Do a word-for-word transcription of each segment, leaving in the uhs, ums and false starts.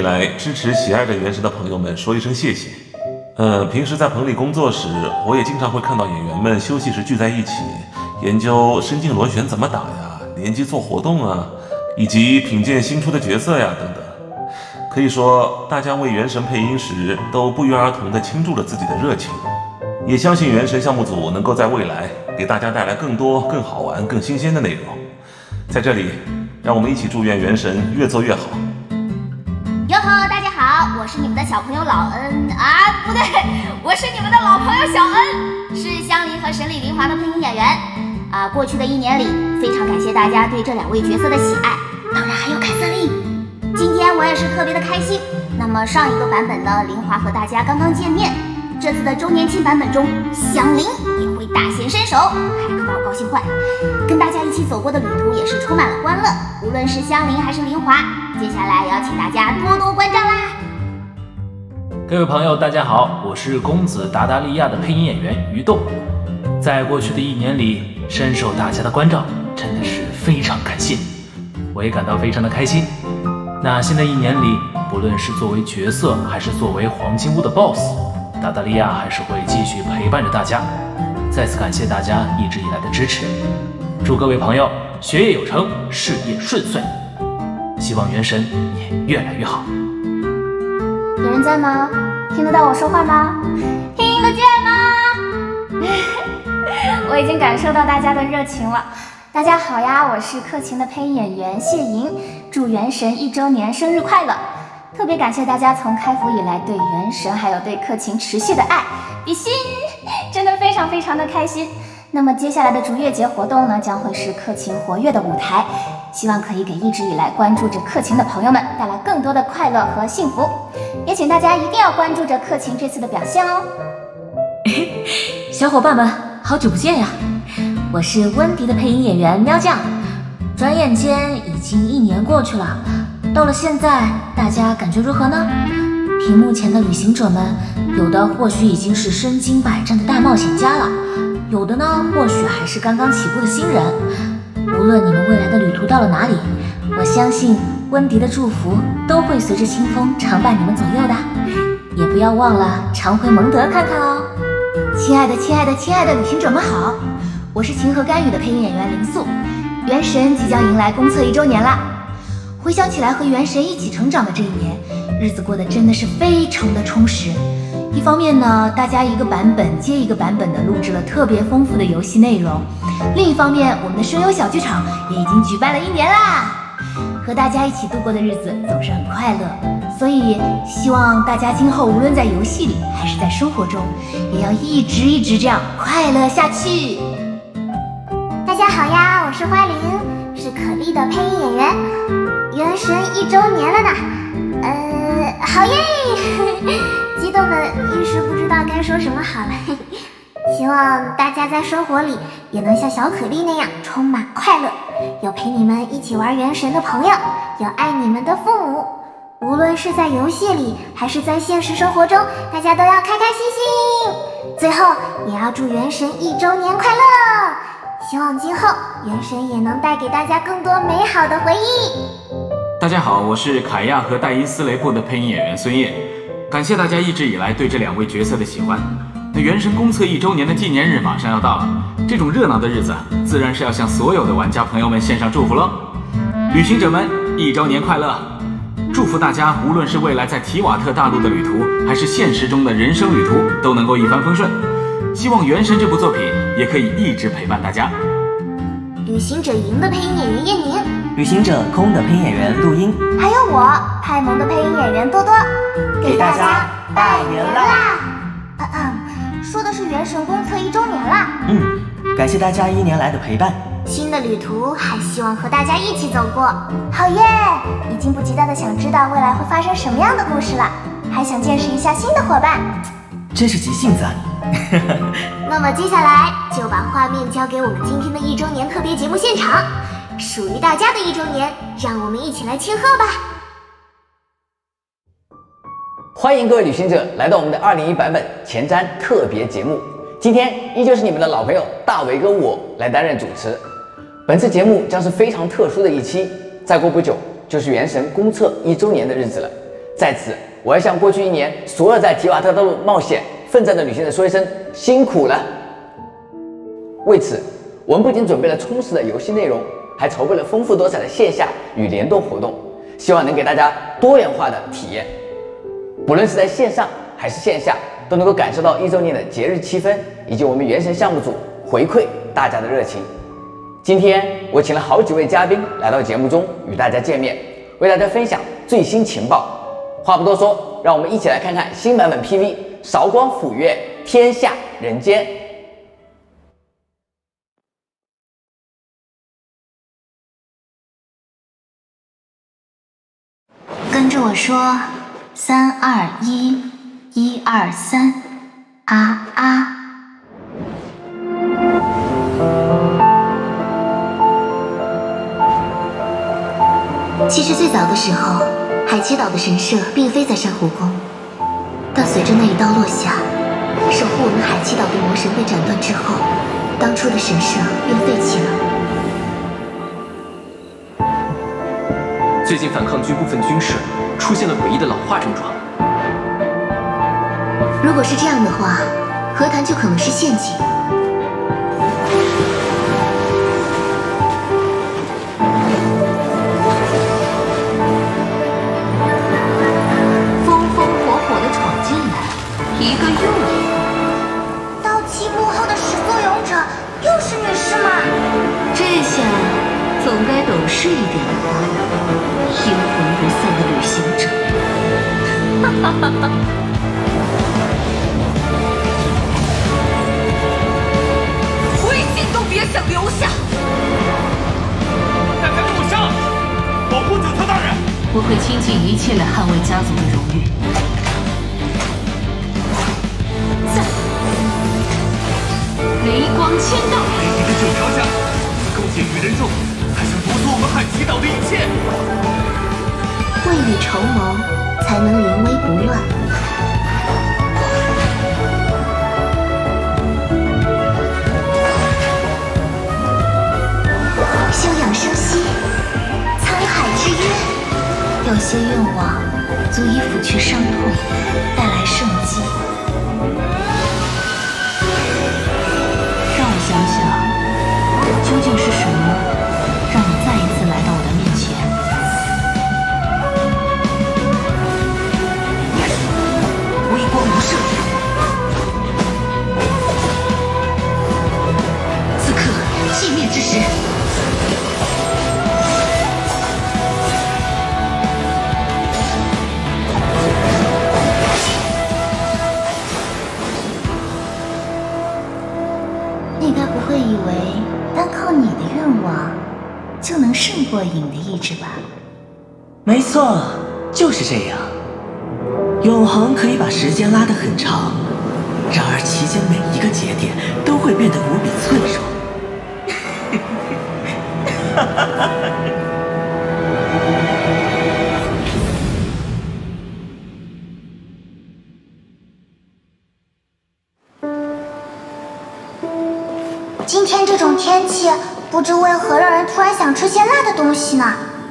以来支持喜爱着原神的朋友们说一声谢谢。呃，平时在棚里工作时，我也经常会看到演员们休息时聚在一起，研究深境螺旋怎么打呀，联机做活动啊，以及品鉴新出的角色呀等等。可以说，大家为原神配音时都不约而同地倾注了自己的热情。也相信原神项目组能够在未来给大家带来更多、更好玩、更新鲜的内容。在这里，让我们一起祝愿原神越做越好。 哟呵，大家好，我是你们的小朋友老恩啊，不对，我是你们的老朋友小恩，是香菱和神里灵华的配音演员啊。过去的一年里，非常感谢大家对这两位角色的喜爱，当然还有凯瑟琳。今天我也是特别的开心。那么上一个版本呢，灵华和大家刚刚见面，这次的周年庆版本中，香菱也会大显身手，哎，可把我高兴坏。跟大家一起走过的旅途也是充满了欢乐，无论是香菱还是灵华，接下来也要请大家多多关照啦。 各位朋友大家好，我是公子达达利亚的配音演员于豆。在过去的一年里，深受大家的关照，真的是非常感谢，我也感到非常的开心。那新的一年里，不论是作为角色还是作为黄金屋的 boss， 达达利亚还是会继续陪伴着大家。再次感谢大家一直以来的支持，祝各位朋友学业有成，事业顺遂，希望原神也越来越好。 有人在吗？听得到我说话吗？听得见吗？我已经感受到大家的热情了。大家好呀，我是克勤的配音演员谢莹，祝原神一周年生日快乐！特别感谢大家从开服以来对原神还有对克勤持续的爱，比心，真的非常非常的开心。那么接下来的逐月节活动呢，将会是克勤活跃的舞台，希望可以给一直以来关注着克勤的朋友们带来更多的快乐和幸福，也请大家一定要关注着克勤这次的表现哦。 小伙伴们，好久不见呀！我是温迪的配音演员喵酱，转眼间已经一年过去了，到了现在，大家感觉如何呢？屏幕前的旅行者们，有的或许已经是身经百战的大冒险家了，有的呢，或许还是刚刚起步的新人。无论你们未来的旅途到了哪里，我相信温迪的祝福都会随着清风常伴你们左右的。也不要忘了常回蒙德看看哦。亲爱的亲爱的亲爱的旅行者们好，我是情和甘雨的配音演员林素。原神即将迎来公测一周年啦，回想起来和原神一起成长的这一年，日子过得真的是非常的充实。一方面呢，大家一个版本接一个版本的录制了特别丰富的游戏内容，另一方面我们的声优小剧场也已经举办了一年啦，和大家一起度过的日子总是很快乐，所以希望大家今后无论在游戏里还是在生活中，也要一直一直这样快乐下去。 大家好呀，我是花玲，是可莉的配音演员。原神一周年了呢，呃，好耶！激动的一时不知道该说什么好了。希望大家在生活里也能像小可莉那样充满快乐，有陪你们一起玩原神的朋友，有爱你们的父母。无论是在游戏里还是在现实生活中，大家都要开开心心。最后也要祝原神一周年快乐！希望今后原神也能带给大家更多美好的回忆。 大家好，我是凯亚和戴伊斯雷布的配音演员孙烨，感谢大家一直以来对这两位角色的喜欢。那原神公测一周年的纪念日马上要到了，这种热闹的日子，自然是要向所有的玩家朋友们献上祝福喽！旅行者们，一周年快乐！祝福大家，无论是未来在提瓦特大陆的旅途，还是现实中的人生旅途，都能够一帆风顺。希望《原神》这部作品也可以一直陪伴大家。 旅行者营的配音演员叶宁， 旅行者空的配音演员陆英， 还有我派萌的配音演员多多， 给大家拜年啦！ 啊啊，说的是《原神》公测一周年啦。 嗯，感谢大家一年来的陪伴。 新的旅途还希望和大家一起走过，好耶！已经不急待的想知道未来会发生什么样的故事了，还想见识一下新的伙伴。 真是急性子啊你！ 那么接下来就把画面交给我们今天的一周年特别节目现场，属于大家的一周年，让我们一起来庆贺吧！ 欢迎各位旅行者来到我们的二零一版本前瞻特别节目，今天依旧是你们的老朋友大伟哥我来担任主持。本次节目将是非常特殊的一期，再过不久就是原神公测一周年的日子了。 在此，我要向过去一年所有在提瓦特道路冒险奋战的旅行者说一声辛苦了。为此，我们不仅准备了充实的游戏内容，还筹备了丰富多彩的线下与联动活动，希望能给大家多元化的体验。不论是在线上还是线下，都能够感受到一周年的节日气氛，以及我们原神项目组回馈大家的热情。今天我请了好几位嘉宾来到节目中与大家见面，为大家分享最新情报。话不多说，让我们一起来看看新版本 P V 韶光抚月，天下人间。 跟着我说，三二一，一二三，啊啊！其实最早的时候，海七岛的神社并非在珊瑚宫，但随着那一刀落下，守护我们海七岛的魔神被斩断之后，当初的神社便废弃了。 最近反抗军部分军事出现了诡异的老化症状。 如果是这样的话，和谈就可能是陷阱。风风火火的闯进来，一个又一个。 刀旗幕后的始作俑者又是女士吗？ 这下总该懂事一点了吧？阴魂不散的旅行者。哈哈哈哈。 微信都别想留下！ 大家给我上！保护九条大人！ 我会倾尽一切来捍卫家族的荣誉。在雷光千道。 给你的九条家，勾结愚人众，还想夺夺我们海奇岛的一切！ 未雨绸缪，才能临危不乱。休养生息，沧海之渊。有些愿望足以抚去伤痛，带来生机。让我想想，究竟是什么让你再一次来到我的面前？微光无射。此刻寂灭之时。你该不会以为单靠你的愿望就能胜过影的意志吧？ 没错，就是这样。永恒可以把时间拉得很长，然而其间每一个节点都会变得无比脆弱。 今天这种天气，不知为何让人突然想吃些辣的东西呢？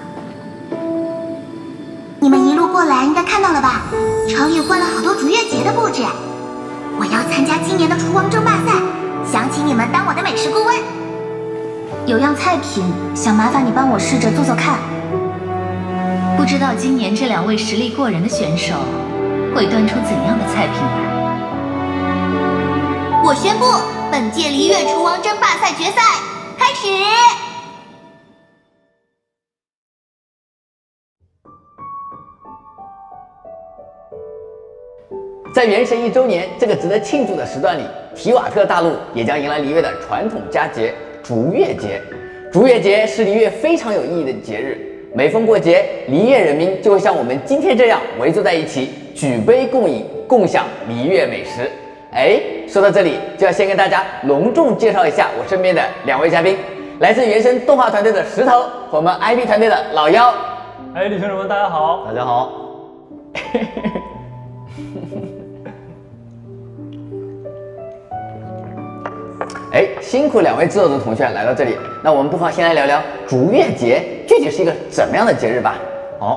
你们一路过来应该看到了吧？城里换了好多逐月节的布置。我要参加今年的厨王争霸赛，想请你们当我的美食顾问。 有样菜品想麻烦你帮我试着做做看。不知道今年这两位实力过人的选手会端出怎样的菜品来？ 我宣布，本届璃月厨王争霸赛决赛开始。 在元神一周年这个值得庆祝的时段里，提瓦特大陆也将迎来璃月的传统佳节逐月节。逐月节是璃月非常有意义的节日，每逢过节，璃月人民就会像我们今天这样围坐在一起，举杯共饮，共享璃月美食。哎，说到这里，就要先跟大家隆重介绍一下我身边的两位嘉宾，来自原神动画团队的石头和我们 I P 团队的老妖。 哎，旅行者们，大家好！ 大家好。哎，辛苦两位制作组同学来到这里，那我们不妨先来聊聊逐月节具体是一个怎么样的节日吧。 好，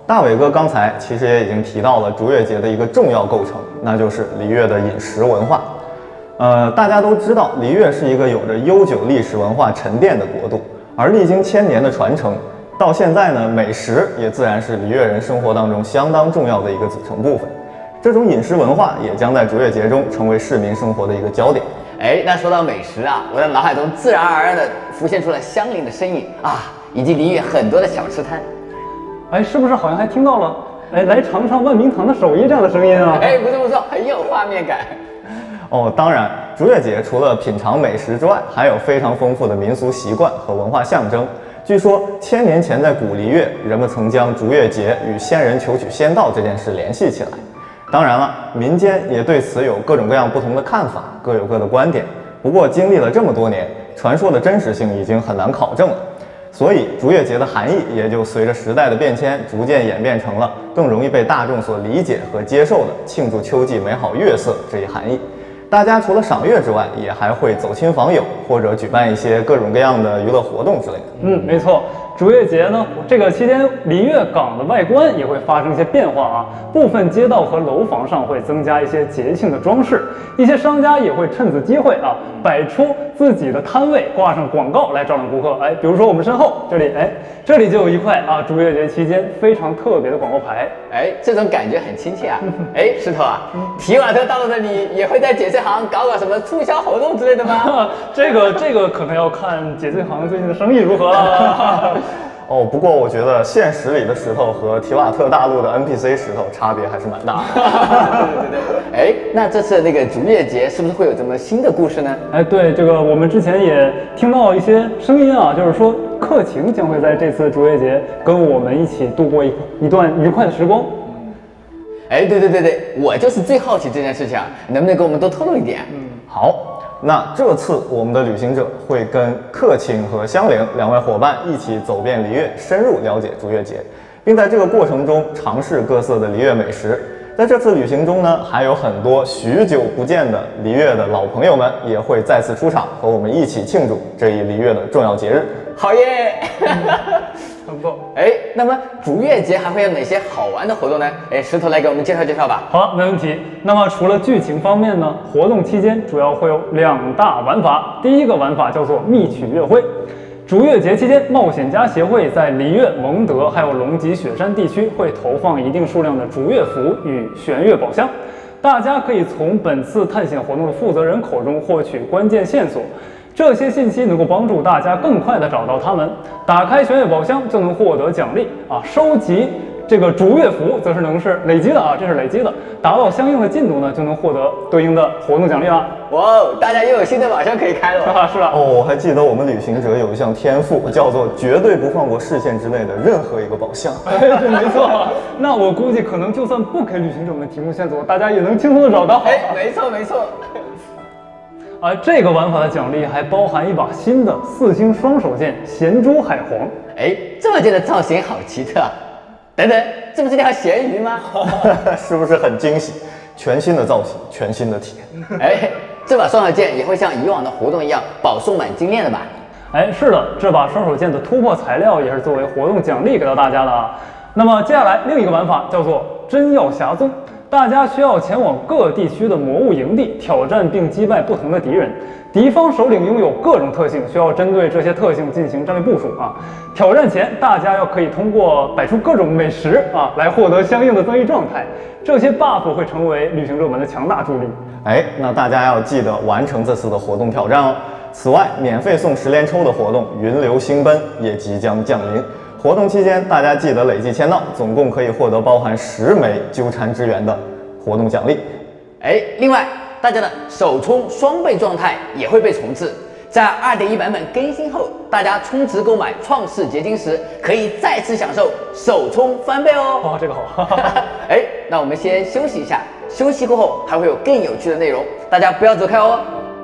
大伟哥刚才其实也已经提到了竹月节的一个重要构成，那就是璃月的饮食文化。呃，大家都知道，璃月是一个有着悠久历史文化沉淀的国度，而历经千年的传承，到现在呢，美食也自然是璃月人生活当中相当重要的一个组成部分。这种饮食文化也将在竹月节中成为市民生活的一个焦点。 哎，那说到美食啊，我的脑海中自然而然的浮现出了相邻的身影啊，以及璃月很多的小吃摊。 哎，是不是好像还听到了哎，来尝尝万明堂的手艺这样的声音啊？ 哎，不错不错，很有画面感。 哦，当然，竹月节除了品尝美食之外，还有非常丰富的民俗习惯和文化象征。据说千年前在古璃月，人们曾将竹月节与仙人求取仙道这件事联系起来。当然了，民间也对此有各种各样不同的看法，各有各的观点。不过经历了这么多年，传说的真实性已经很难考证了，所以竹月节的含义也就随着时代的变迁，逐渐演变成了更容易被大众所理解和接受的庆祝秋季美好月色这一含义。大家除了赏月之外，也还会走亲访友，或者举办一些各种各样的娱乐活动之类的。 嗯，没错。竹月节呢，这个期间璃月港的外观也会发生一些变化啊，部分街道和楼房上会增加一些节庆的装饰，一些商家也会趁此机会啊，摆出自己的摊位，挂上广告来招揽顾客。哎，比如说我们身后这里，哎，这里就有一块啊，竹月节期间非常特别的广告牌。 哎，这种感觉很亲切啊。哎，石头啊，提瓦特大陆的你也会在解税行搞搞什么促销活动之类的吗？ 这个这个可能要看解税行最近的生意如何了。 哦，不过我觉得现实里的石头和提瓦特大陆的 N P C 石头差别还是蛮大的。 对对对。哎，那这次那个竹月节是不是会有什么新的故事呢？ 哎，对，这个我们之前也听到一些声音啊，就是说克勤将会在这次竹月节跟我们一起度过一一段愉快的时光。 哎，对对对对，我就是最好奇这件事情啊，能不能给我们多透露一点？ 嗯，好。那这次我们的旅行者会跟克勤和香菱两位伙伴一起走遍璃月，深入了解竹月节，并在这个过程中尝试各色的璃月美食。在这次旅行中呢，还有很多许久不见的璃月的老朋友们也会再次出场，和我们一起庆祝这一璃月的重要节日。 好耶！ 很棒。 哎，那么竹月节还会有哪些好玩的活动呢？哎，石头来给我们介绍介绍吧。 好，没问题。那么除了剧情方面呢，活动期间主要会有两大玩法。第一个玩法叫做密取月会。竹月节期间，冒险家协会在璃月、蒙德还有龙脊雪山地区会投放一定数量的竹月符与玄月宝箱，大家可以从本次探险活动的负责人口中获取关键线索。这些信息能够帮助大家更快地找到它们。打开玄月宝箱就能获得奖励啊！收集这个竹月符则是能是累积的啊，这是累积的。达到相应的进度呢，就能获得对应的活动奖励了。 哇哦，大家又有新的宝箱可以开了。 啊，是的。 哦，我还记得我们旅行者有一项天赋，叫做绝对不放过视线之内的任何一个宝箱。 哎，对，没错。那我估计可能就算不给旅行者们提供线索，大家也能轻松的找到。 哎，没错没错。 而这个玩法的奖励还包含一把新的四星双手剑咸猪海皇。 哎，这把剑的造型好奇特啊！等等，这不是条咸鱼吗？ 是不是很惊喜？全新的造型，全新的体验。 哎，这把双手剑也会像以往的活动一样保送满金链的吧？ 哎，是的，这把双手剑的突破材料也是作为活动奖励给到大家的啊。那么接下来另一个玩法叫做真耀霞宗。大家需要前往各地区的魔物营地，挑战并击败不同的敌人。敌方首领拥有各种特性，需要针对这些特性进行战略部署啊。挑战前，大家要可以通过摆出各种美食啊，来获得相应的增益状态。这些 buff 会成为旅行者们的强大助力。 哎，那大家要记得完成这次的活动挑战哦。此外，免费送十连抽的活动“云流星奔”也即将降临。活动期间，大家记得累计签到，总共可以获得包含十枚纠缠之源的活动奖励。 哎，另外，大家的首充双倍状态也会被重置。在 二点一 版本更新后，大家充值购买创世结晶时，可以再次享受首充翻倍哦。 哦，这个好。 哎，那我们先休息一下，休息过后还会有更有趣的内容，大家不要走开哦。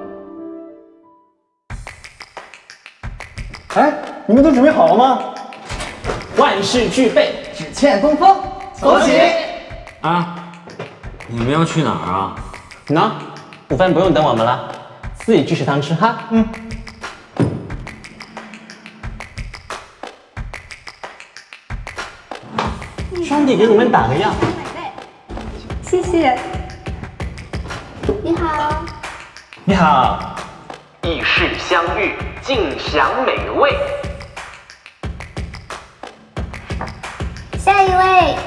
哎，你们都准备好了吗？ 万事俱备， 只欠东风。走起！ 啊，你们要去哪儿啊？ 喏，午饭不用等我们了，自己去食堂吃哈。嗯。 上温迪给你们打个样。 谢谢。你好。 你好。 异世相遇，尽享美味。 下一位。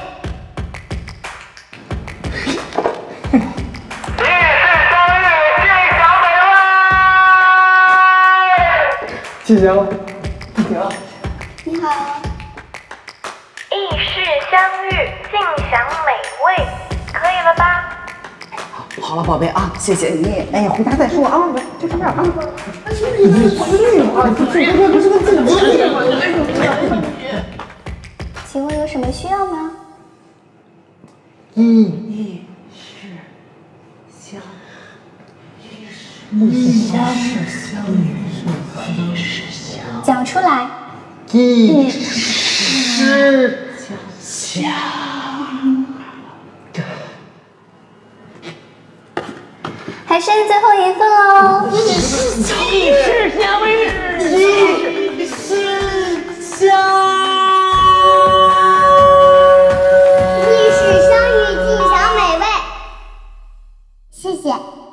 季翔，季翔， 你好。 异世相遇，尽享美味，可以了吧？ 好了，宝贝啊，谢谢你。哎，回家再说啊，就这样啊。 请问有什么需要吗？ 异世相，异世相遇，异世相， 讲出来。 异世相。 还剩最后一份哦。 异世相遇，异世相。 异世相遇，尽享美味。谢谢。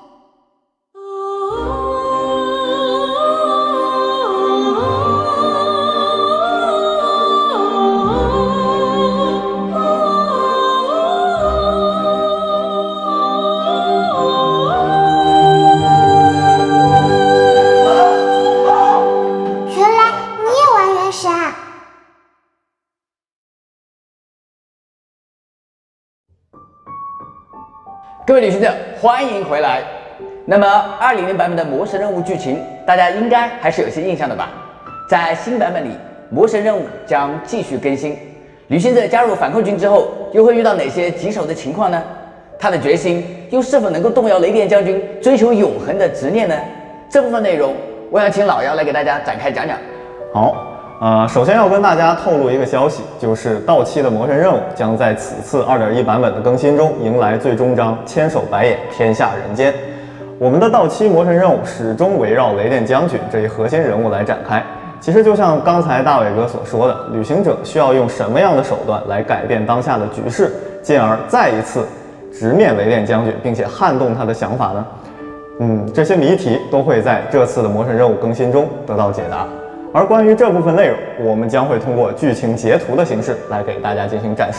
各位旅行者，欢迎回来。那么，二零年版本的魔神任务剧情，大家应该还是有些印象的吧？在新版本里，魔神任务将继续更新。旅行者加入反抗军之后，又会遇到哪些棘手的情况呢？他的决心又是否能够动摇雷电将军追求永恒的执念呢？这部分内容，我想请老姚来给大家展开讲讲。 好。呃，首先要跟大家透露一个消息，就是到期的魔神任务将在此次 二点一 版本的更新中迎来最终章“千手白眼，天下人间”。我们的到期魔神任务始终围绕雷电将军这一核心人物来展开。其实就像刚才大伟哥所说的，旅行者需要用什么样的手段来改变当下的局势，进而再一次直面雷电将军，并且撼动他的想法呢？嗯，这些谜题都会在这次的魔神任务更新中得到解答。而关于这部分内容，我们将会通过剧情截图的形式来给大家进行展示。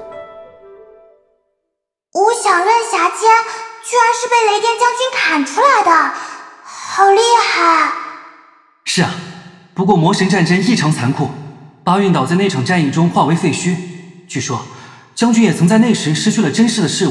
无想刃匣尖居然是被雷电将军砍出来的，好厉害！ 是啊，不过魔神战争异常残酷，八运岛在那场战役中化为废墟。据说将军也曾在那时失去了珍视的事物。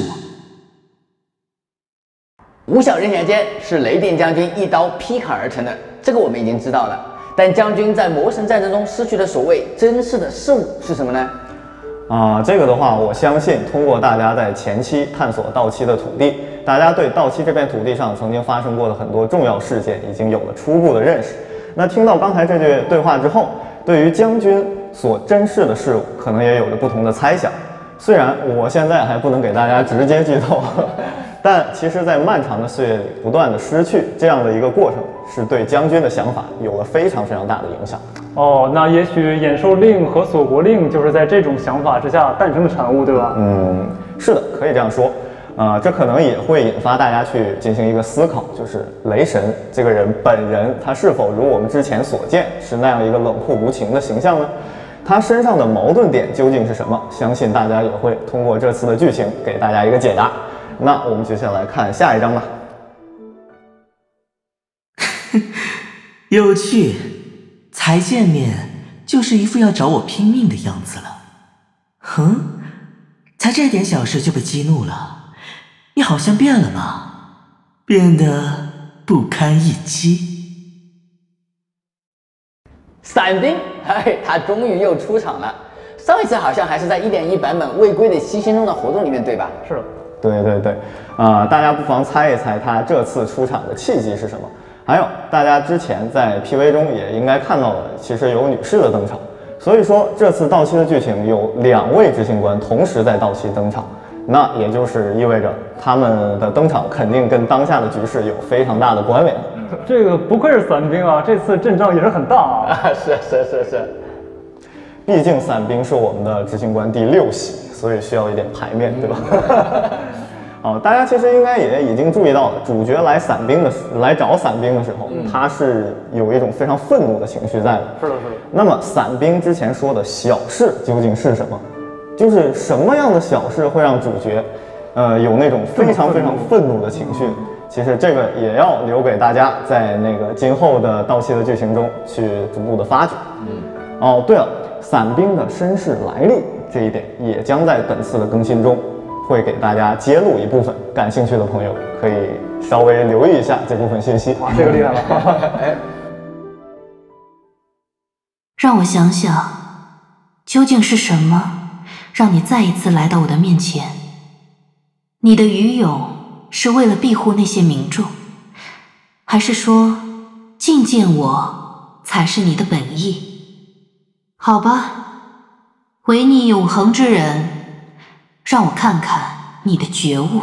无想刃匣尖是雷电将军一刀劈砍而成的，这个我们已经知道了。但将军在魔神战争中失去的所谓珍视的事物是什么呢？ 啊，这个的话，我相信通过大家在前期探索到期的土地，大家对到期这片土地上曾经发生过的很多重要事件已经有了初步的认识。那听到刚才这句对话之后，对于将军所珍视的事物，可能也有着不同的猜想。虽然我现在还不能给大家直接剧透，但其实，在漫长的岁月里，不断的失去这样的一个过程，是对将军的想法有了非常非常大的影响。 哦，那也许演寿令和锁国令就是在这种想法之下诞生的产物，对吧？ 嗯，是的，可以这样说。啊、呃，这可能也会引发大家去进行一个思考，就是雷神这个人本人，他是否如我们之前所见是那样一个冷酷无情的形象呢？他身上的矛盾点究竟是什么？相信大家也会通过这次的剧情给大家一个解答。那我们接下来看下一章吧。 有趣，才见面就是一副要找我拼命的样子了。哼，才这点小事就被激怒了，你好像变了嘛，变得不堪一击。 伞兵，嘿，他终于又出场了。上一次好像还是在 一点一 版本未归的七星中的活动里面，对吧？ 是的。 对对对，啊、呃，大家不妨猜一猜他这次出场的契机是什么？还有，大家之前在 P V 中也应该看到了，其实有女士的登场。所以说，这次到期的剧情有两位执行官同时在到期登场，那也就是意味着他们的登场肯定跟当下的局势有非常大的关联。 这个不愧是伞兵啊，这次阵仗也是很大啊！ 啊，是是是是， 毕竟伞兵是我们的执行官第六系， 所以需要一点排面，对吧？哦，大家其实应该也已经注意到了，主角来伞兵的时来找伞兵的时候，嗯、他是有一种非常愤怒的情绪在的。 是的，是的。 那么伞兵之前说的小事究竟是什么？就是什么样的小事会让主角，呃，有那种非常非常愤怒的情绪？其实这个也要留给大家在那个今后的到期的剧情中去逐步的发掘。嗯。哦，对了，伞兵的身世来历这一点也将在本次的更新中。会给大家揭露一部分，感兴趣的朋友可以稍微留意一下这部分信息。 哇，这个厉害了！哎， 让我想想，究竟是什么让你再一次来到我的面前？你的愚勇是为了庇护那些民众，还是说觐见我才是你的本意？好吧，唯你永恒之人。让我看看你的觉悟。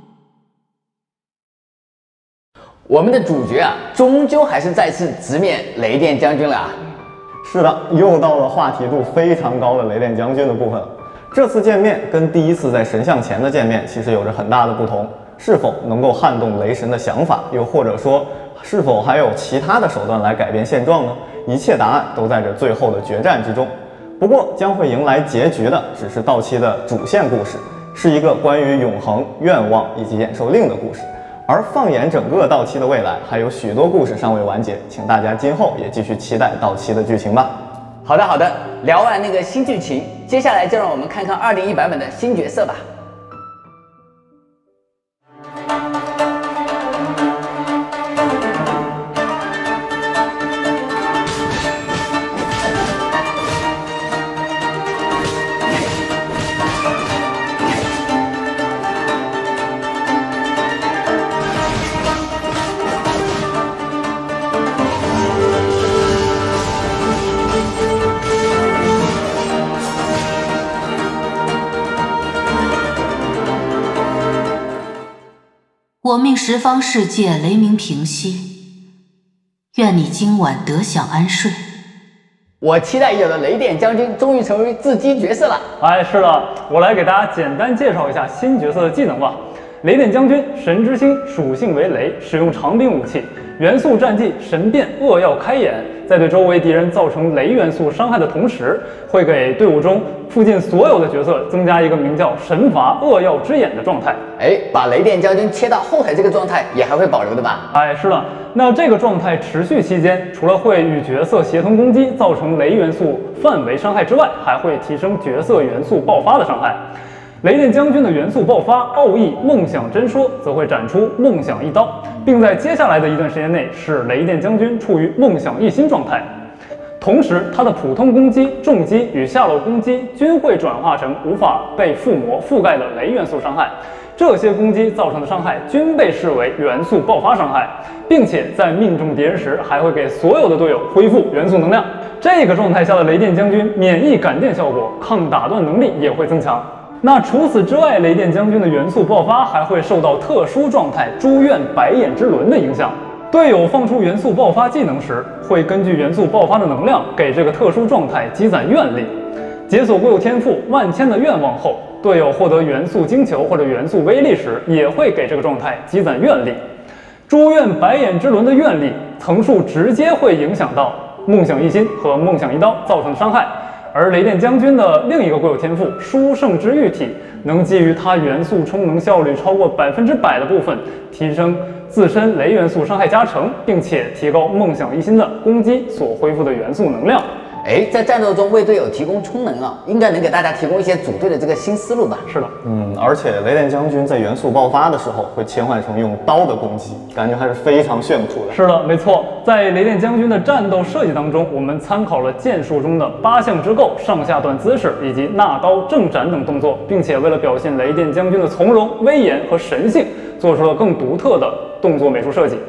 我们的主角啊，终究还是再次直面雷电将军了啊！ 是的，又到了话题度非常高的雷电将军的部分了。这次见面跟第一次在神像前的见面其实有着很大的不同。是否能够撼动雷神的想法，又或者说，是否还有其他的手段来改变现状呢？一切答案都在这最后的决战之中。不过将会迎来结局的只是到期的主线故事，是一个关于永恒、愿望以及演寿令的故事。而放眼整个到期的未来，还有许多故事尚未完结，请大家今后也继续期待到期的剧情吧。 好的好的，聊完那个新剧情，接下来就让我们看看二零一版本的新角色吧。 我命十方世界雷鸣平息，愿你今晚得享安睡。 我期待已久的雷电将军终于成为自击角色了。 哎，是的，我来给大家简单介绍一下新角色的技能吧。雷电将军，神之星，属性为雷，使用长柄武器，元素战技神变扼要开眼，在对周围敌人造成雷元素伤害的同时，会给队伍中附近所有的角色增加一个名叫神罚扼要之眼的状态。 哎，把雷电将军切到后台这个状态也还会保留的吧？ 哎，是的。那这个状态持续期间，除了会与角色协同攻击造成雷元素范围伤害之外，还会提升角色元素爆发的伤害。雷电将军的元素爆发奥义梦想真说则会展出梦想一刀，并在接下来的一段时间内使雷电将军处于梦想一心状态。同时，他的普通攻击、重击与下落攻击均会转化成无法被附魔覆盖的雷元素伤害。这些攻击造成的伤害均被视为元素爆发伤害，并且在命中敌人时还会给所有的队友恢复元素能量。这个状态下的雷电将军免疫感电效果、抗打断能力也会增强。那除此之外，雷电将军的元素爆发还会受到特殊状态诸愿白眼之轮的影响。队友放出元素爆发技能时，会根据元素爆发的能量给这个特殊状态积攒愿力。解锁固有天赋万千的愿望后，队友获得元素晶球或者元素威力时，也会给这个状态积攒愿力。诸愿白眼之轮的愿力层数直接会影响到梦想一心和梦想一刀造成的伤害。而雷电将军的另一个固有天赋殊胜之玉体，能基于他元素充能效率超过百分之百的部分，提升自身雷元素伤害加成，并且提高梦想一心的攻击所恢复的元素能量。 哎，在战斗中为队友提供充能啊，应该能给大家提供一些组队的这个新思路吧？ 是的， 嗯，而且雷电将军在元素爆发的时候会切换成用刀的攻击，感觉还是非常炫酷的。 是的，没错，在雷电将军的战斗设计当中，我们参考了剑术中的八项之构、上下段姿势以及纳刀正斩等动作，并且为了表现雷电将军的从容、威严和神性，做出了更独特的动作美术设计。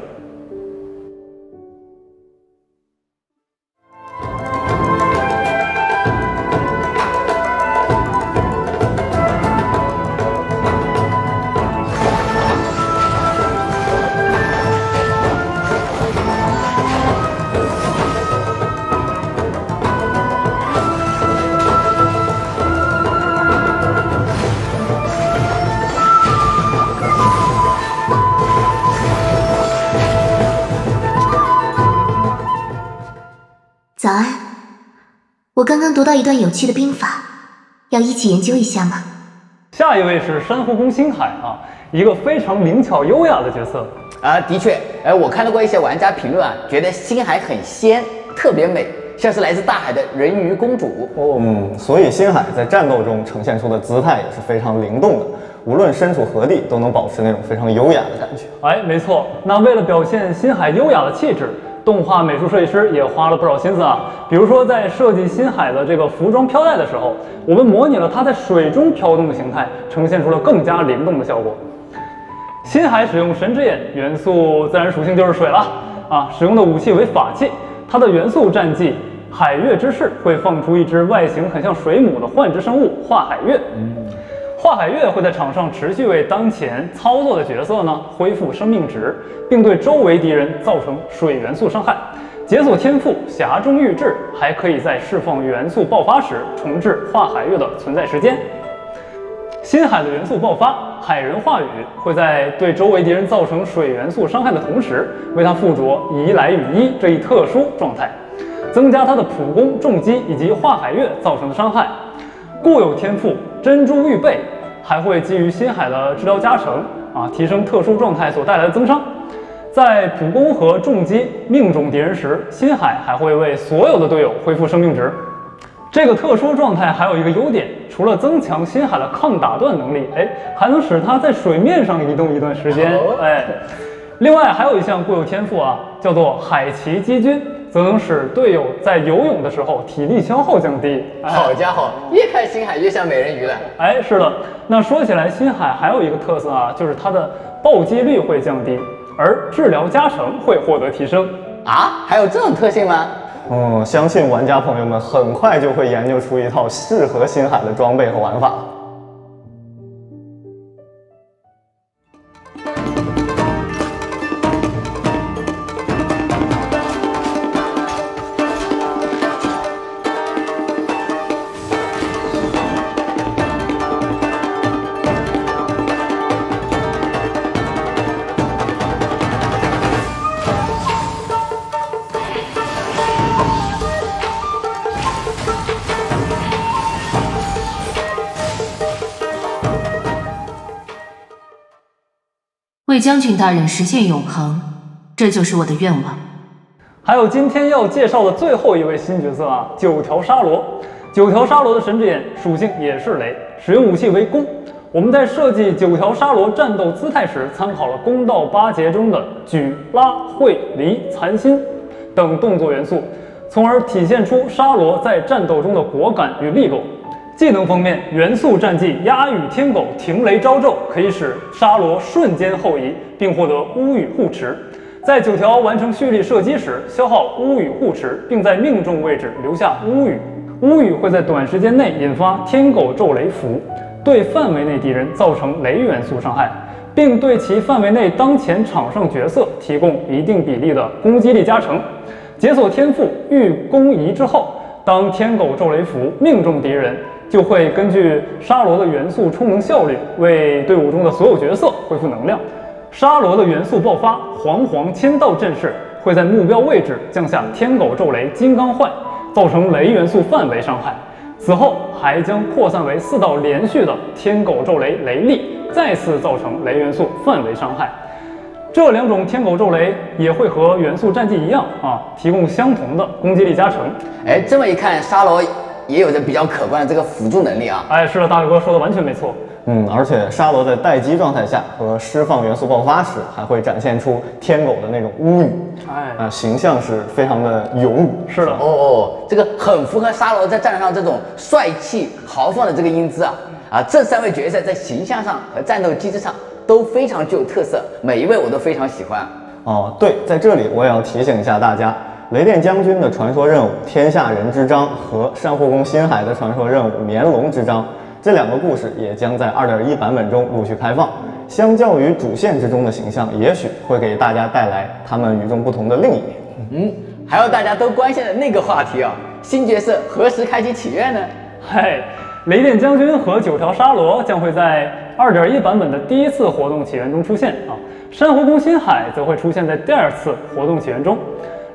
早安，我刚刚读到一段有趣的兵法，要一起研究一下吗？ 下一位是珊瑚宫星海啊，一个非常灵巧优雅的角色啊，的确，哎，我看到过一些玩家评论啊，觉得星海很仙，特别美，像是来自大海的人鱼公主。 哦，嗯，所以星海在战斗中呈现出的姿态也是非常灵动的，无论身处何地都能保持那种非常优雅的感觉。 哎，没错。那为了表现星海优雅的气质，动画美术设计师也花了不少心思啊。比如说，在设计星海的这个服装飘带的时候，我们模拟了它在水中飘动的形态，呈现出了更加灵动的效果。星海使用神之眼，元素自然属性就是水了啊。使用的武器为法器，它的元素战技海月之势会放出一只外形很像水母的幻之生物化海月。嗯。化海月会在场上持续为当前操作的角色呢恢复生命值，并对周围敌人造成水元素伤害。解锁天赋匣中玉质，还可以在释放元素爆发时重置化海月的存在时间。星海的元素爆发，海人化雨会在对周围敌人造成水元素伤害的同时，为它附着移来雨衣这一特殊状态，增加它的普攻、重击以及化海月造成的伤害。固有天赋珍珠玉背还会基于星海的治疗加成啊，提升特殊状态所带来的增伤。在普攻和重击命中敌人时，星海还会为所有的队友恢复生命值。这个特殊状态还有一个优点，除了增强星海的抗打断能力，哎，还能使它在水面上移动一段时间，哎。另外还有一项固有天赋啊，叫做海奇击军，则能使队友在游泳的时候体力消耗降低。 哎、好家伙，越看星海越像美人鱼了。 哎，是的。那说起来，星海还有一个特色啊，就是它的暴击率会降低，而治疗加成会获得提升。 啊，还有这种特性吗？ 嗯，相信玩家朋友们很快就会研究出一套适合星海的装备和玩法。 为将军大人实现永恒，这就是我的愿望。 还有今天要介绍的最后一位新角色啊，九条沙罗。九条沙罗的神之眼属性也是雷，使用武器为弓。我们在设计九条沙罗战斗姿态时，参考了弓道八节中的举、拉、会、离、残心等动作元素，从而体现出沙罗在战斗中的果敢与利落。技能方面，元素战技鸦羽天狗停雷招咒可以使沙罗瞬间后移，并获得巫语护持。在九条完成蓄力射击时，消耗巫语护持，并在命中位置留下巫语。巫语会在短时间内引发天狗咒雷符，对范围内敌人造成雷元素伤害，并对其范围内当前场上角色提供一定比例的攻击力加成。解锁天赋御攻移之后，当天狗咒雷符命中敌人，就会根据沙罗的元素充能效率，为队伍中的所有角色恢复能量。沙罗的元素爆发黄黄千道阵势会在目标位置降下天狗咒雷金刚幻，造成雷元素范围伤害。此后还将扩散为四道连续的天狗咒雷雷力，再次造成雷元素范围伤害。这两种天狗咒雷也会和元素战技一样啊，提供相同的攻击力加成。 哎，这么一看，沙罗也有着比较可观的这个辅助能力啊！ 哎，是的，大哥说的完全没错。 嗯，而且沙罗在待机状态下和释放元素爆发时，还会展现出天狗的那种巫语，哎，啊，形象是非常的勇武。 是的， 哦哦，这个很符合沙罗在战场上这种帅气豪放的这个英姿啊！啊，这三位角色在形象上和战斗机制上都非常具有特色，每一位我都非常喜欢。 哦，对，在这里我也要提醒一下大家。雷电将军的传说任务《天下人之章》和珊瑚宫星海的传说任务《绵龙之章》，这两个故事也将在 二点一 版本中陆续开放。相较于主线之中的形象，也许会给大家带来他们与众不同的另一面。 嗯，还有大家都关心的那个话题啊，新角色何时开启祈愿呢？ 嘿，雷电将军和九条沙罗将会在 二点一 版本的第一次活动起源中出现啊，珊瑚宫星海则会出现在第二次活动起源中。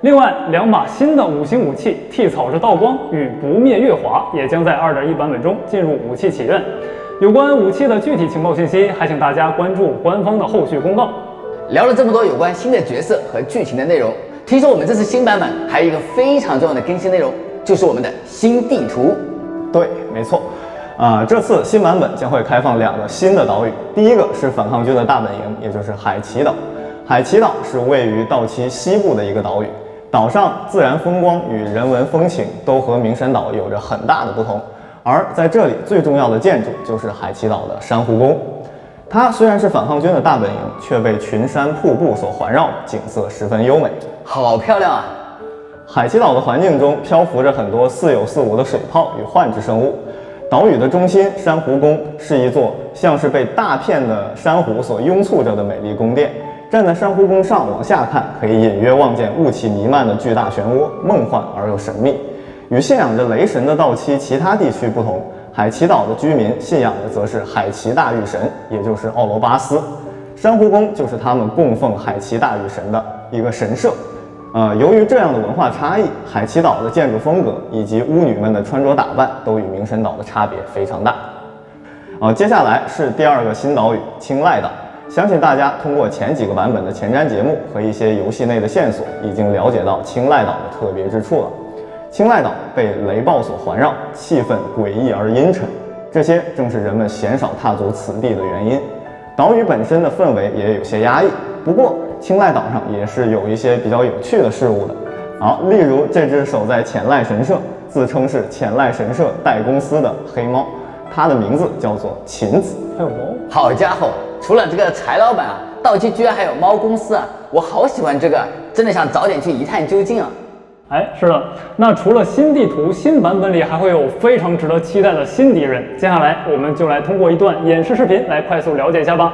另外，两把新的五星武器剃草之道光与不灭月华也将在 二点一 版本中进入武器祈愿。有关武器的具体情报信息，还请大家关注官方的后续公告。 聊了这么多有关新的角色和剧情的内容，听说我们这次新版本还有一个非常重要的更新内容，就是我们的新地图。 对，没错。啊、呃，这次新版本将会开放两个新的岛屿，第一个是反抗军的大本营，也就是海奇岛。海奇岛是位于道期西部的一个岛屿，岛上自然风光与人文风情都和明神岛有着很大的不同。而在这里最重要的建筑就是海奇岛的珊瑚宫。它虽然是反抗军的大本营，却被群山瀑布所环绕，景色十分优美， 好漂亮啊！ 海奇岛的环境中漂浮着很多似有似无的水泡与幻之生物。岛屿的中心珊瑚宫是一座像是被大片的珊瑚所拥簇着的美丽宫殿。站在珊瑚宫上往下看，可以隐约望见雾气弥漫的巨大漩涡，梦幻而又神秘。与信仰着雷神的道期其他地区不同，海奇岛的居民信仰的则是海奇大御神，也就是奥罗巴斯。珊瑚宫就是他们供奉海奇大御神的一个神社。呃，由于这样的文化差异，海奇岛的建筑风格以及巫女们的穿着打扮都与明神岛的差别非常大。呃，接下来是第二个新岛屿青睐岛。相信大家通过前几个版本的前瞻节目和一些游戏内的线索，已经了解到青睐岛的特别之处了。青睐岛被雷暴所环绕，气氛诡异而阴沉，这些正是人们鲜少踏足此地的原因。岛屿本身的氛围也有些压抑，不过青睐岛上也是有一些比较有趣的事物的。好，例如这只守在浅濑神社，自称是浅濑神社代公司的黑猫，它的名字叫做琴子。 还有猫？ 好家伙，除了这个柴老板啊，道期居然还有猫公司啊！我好喜欢这个，真的想早点去一探究竟啊！ 哎，是的，那除了新地图，新版本里还会有非常值得期待的新敌人。接下来，我们就来通过一段演示视频来快速了解一下吧。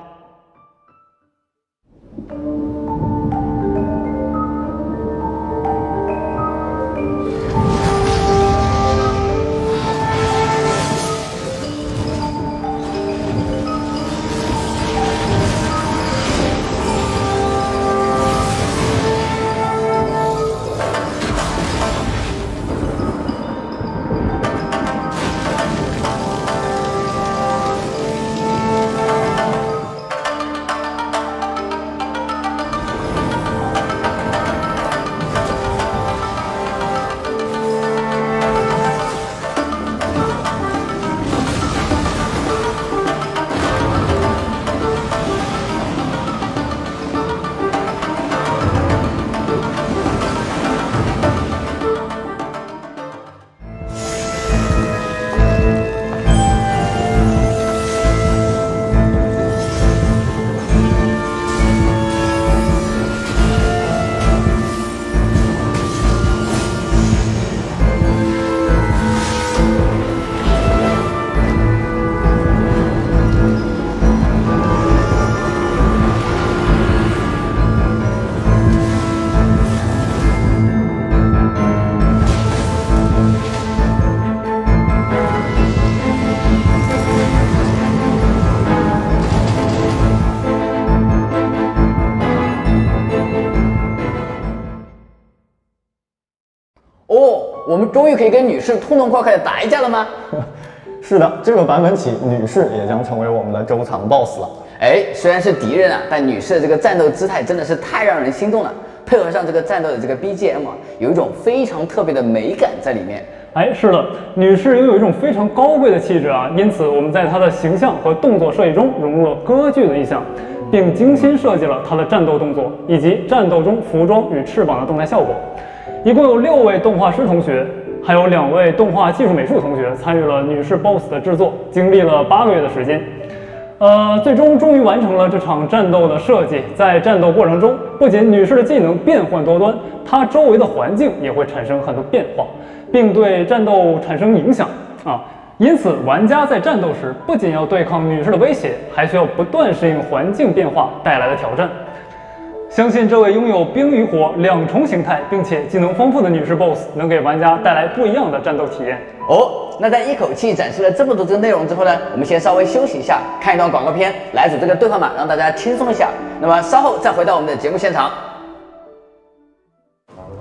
哦，我们终于可以跟女士痛痛快快的打一架了吗？ 是的，这个版本起，女士也将成为我们的周场 boss 了。 哎，虽然是敌人啊，但女士的这个战斗姿态真的是太让人心动了。配合上这个战斗的这个 B G M 啊，有一种非常特别的美感在里面。 哎，是的，女士拥有一种非常高贵的气质啊，因此我们在她的形象和动作设计中融入了歌剧的意象，并精心设计了她的战斗动作以及战斗中服装与翅膀的动态效果。一共有六位动画师同学，还有两位动画技术美术同学参与了女士 B O S S 的制作，经历了八个月的时间。呃，最终终于完成了这场战斗的设计。在战斗过程中，不仅女士的技能变幻多端，她周围的环境也会产生很多变化，并对战斗产生影响啊。因此，玩家在战斗时不仅要对抗女士的威胁，还需要不断适应环境变化带来的挑战。相信这位拥有冰与火两重形态，并且技能丰富的女士 B O S S 能给玩家带来不一样的战斗体验。 哦，那在一口气展示了这么多这个内容之后呢，我们先稍微休息一下，看一段广告片来组这个兑换码，让大家轻松一下。那么稍后再回到我们的节目现场。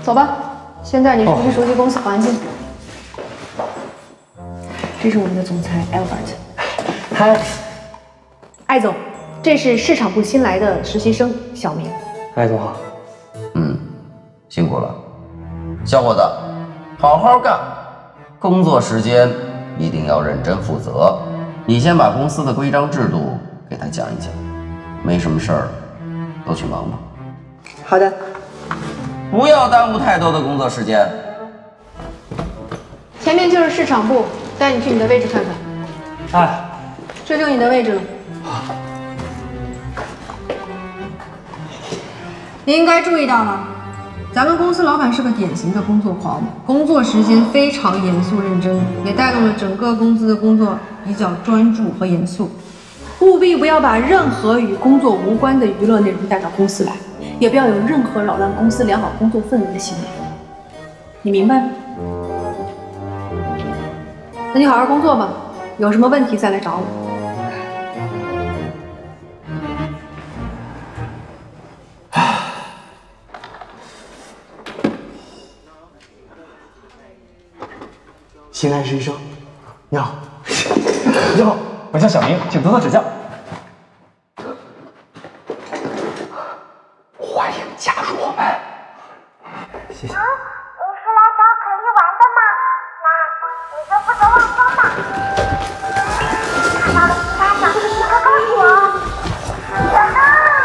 走吧，先带你熟悉熟悉公司环境。这是我们的总裁 Albert。 嗨， 艾总，这是市场部新来的实习生小明。 艾总好。 嗯，辛苦了，小伙子，好好干，工作时间一定要认真负责。你先把公司的规章制度给他讲一讲，没什么事儿，都去忙吧。 好的。 不要耽误太多的工作时间。 前面就是市场部，带你去你的位置看看。 哎， 这就你的位置了。你应该注意到了，咱们公司老板是个典型的工作狂，工作时间非常严肃认真，也带动了整个公司的工作比较专注和严肃。务必不要把任何与工作无关的娱乐内容带到公司来，也不要有任何扰乱公司良好工作氛围的行为。你明白吗？那你好好工作吧，有什么问题再来找我。 新来实习生，你好，你好，我叫小明，请多多指教。欢迎加入我们，谢谢。 啊，你是来找可莉玩的吗？那你就负责望风吧。看到了其他的，你快告诉我。等等。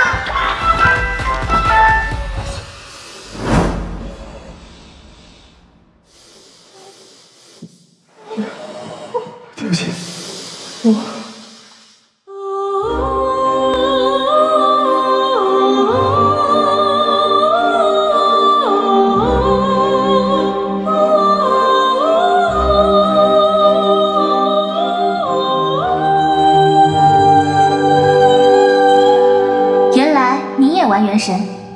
对不起，我。 原来你也玩原神。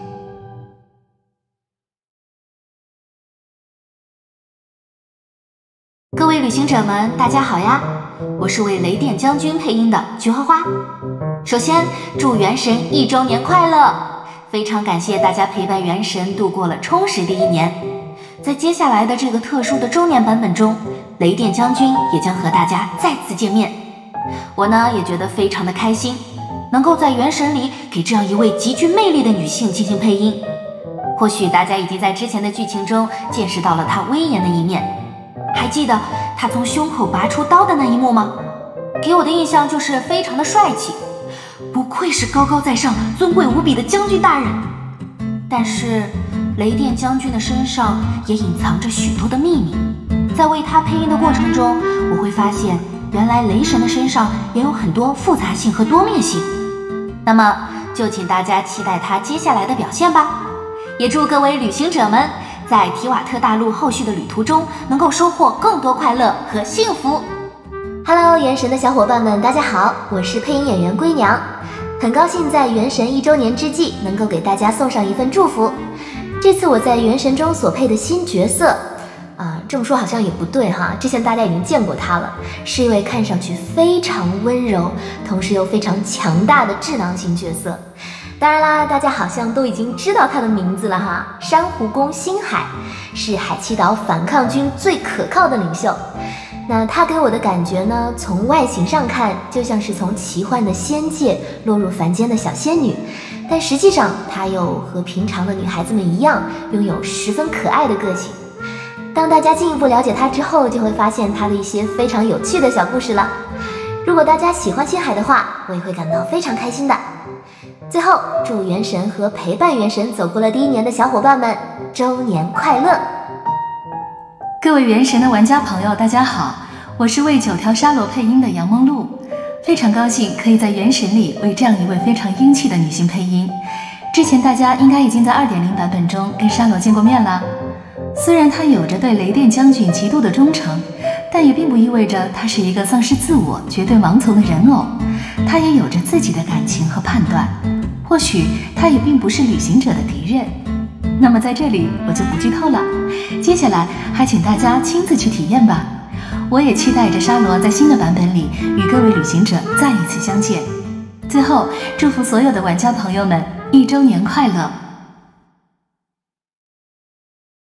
各位旅行者们，大家好呀！我是为雷电将军配音的菊花花。首先，祝原神一周年快乐！非常感谢大家陪伴原神度过了充实的一年。在接下来的这个特殊的周年版本中，雷电将军也将和大家再次见面。我呢也觉得非常的开心，能够在原神里给这样一位极具魅力的女性进行配音。或许大家已经在之前的剧情中见识到了她威严的一面。还记得他从胸口拔出刀的那一幕吗？给我的印象就是非常的帅气，不愧是高高在上、尊贵无比的将军大人。但是雷电将军的身上也隐藏着许多的秘密，在为他配音的过程中，我会发现原来雷神的身上也有很多复杂性和多面性。那么就请大家期待他接下来的表现吧，也祝各位旅行者们在提瓦特大陆后续的旅途中，能够收获更多快乐和幸福。Hello， 原神的小伙伴们，大家好，我是配音演员龟娘，很高兴在原神一周年之际，能够给大家送上一份祝福。这次我在原神中所配的新角色，啊、呃，这么说好像也不对哈，之前大家已经见过他了，是一位看上去非常温柔，同时又非常强大的智囊型角色。当然啦，大家好像都已经知道他的名字了哈，珊瑚宫星海是海祈岛反抗军最可靠的领袖。那他给我的感觉呢，从外形上看，就像是从奇幻的仙界落入凡间的小仙女，但实际上她又和平常的女孩子们一样，拥有十分可爱的个性。当大家进一步了解她之后，就会发现她的一些非常有趣的小故事了。如果大家喜欢星海的话，我也会感到非常开心的。最后，祝原神和陪伴原神走过了第一年的小伙伴们周年快乐！ 各位原神的玩家朋友，大家好，我是为九条沙罗配音的杨梦露，非常高兴可以在原神里为这样一位非常英气的女性配音。之前大家应该已经在 二点零 版本中跟沙罗见过面了。虽然她有着对雷电将军极度的忠诚，但也并不意味着她是一个丧失自我、绝对盲从的人偶。她也有着自己的感情和判断，或许她也并不是旅行者的敌人。那么在这里我就不剧透了，接下来还请大家亲自去体验吧。我也期待着沙罗在新的版本里与各位旅行者再一次相见。最后，祝福所有的玩家朋友们一周年快乐！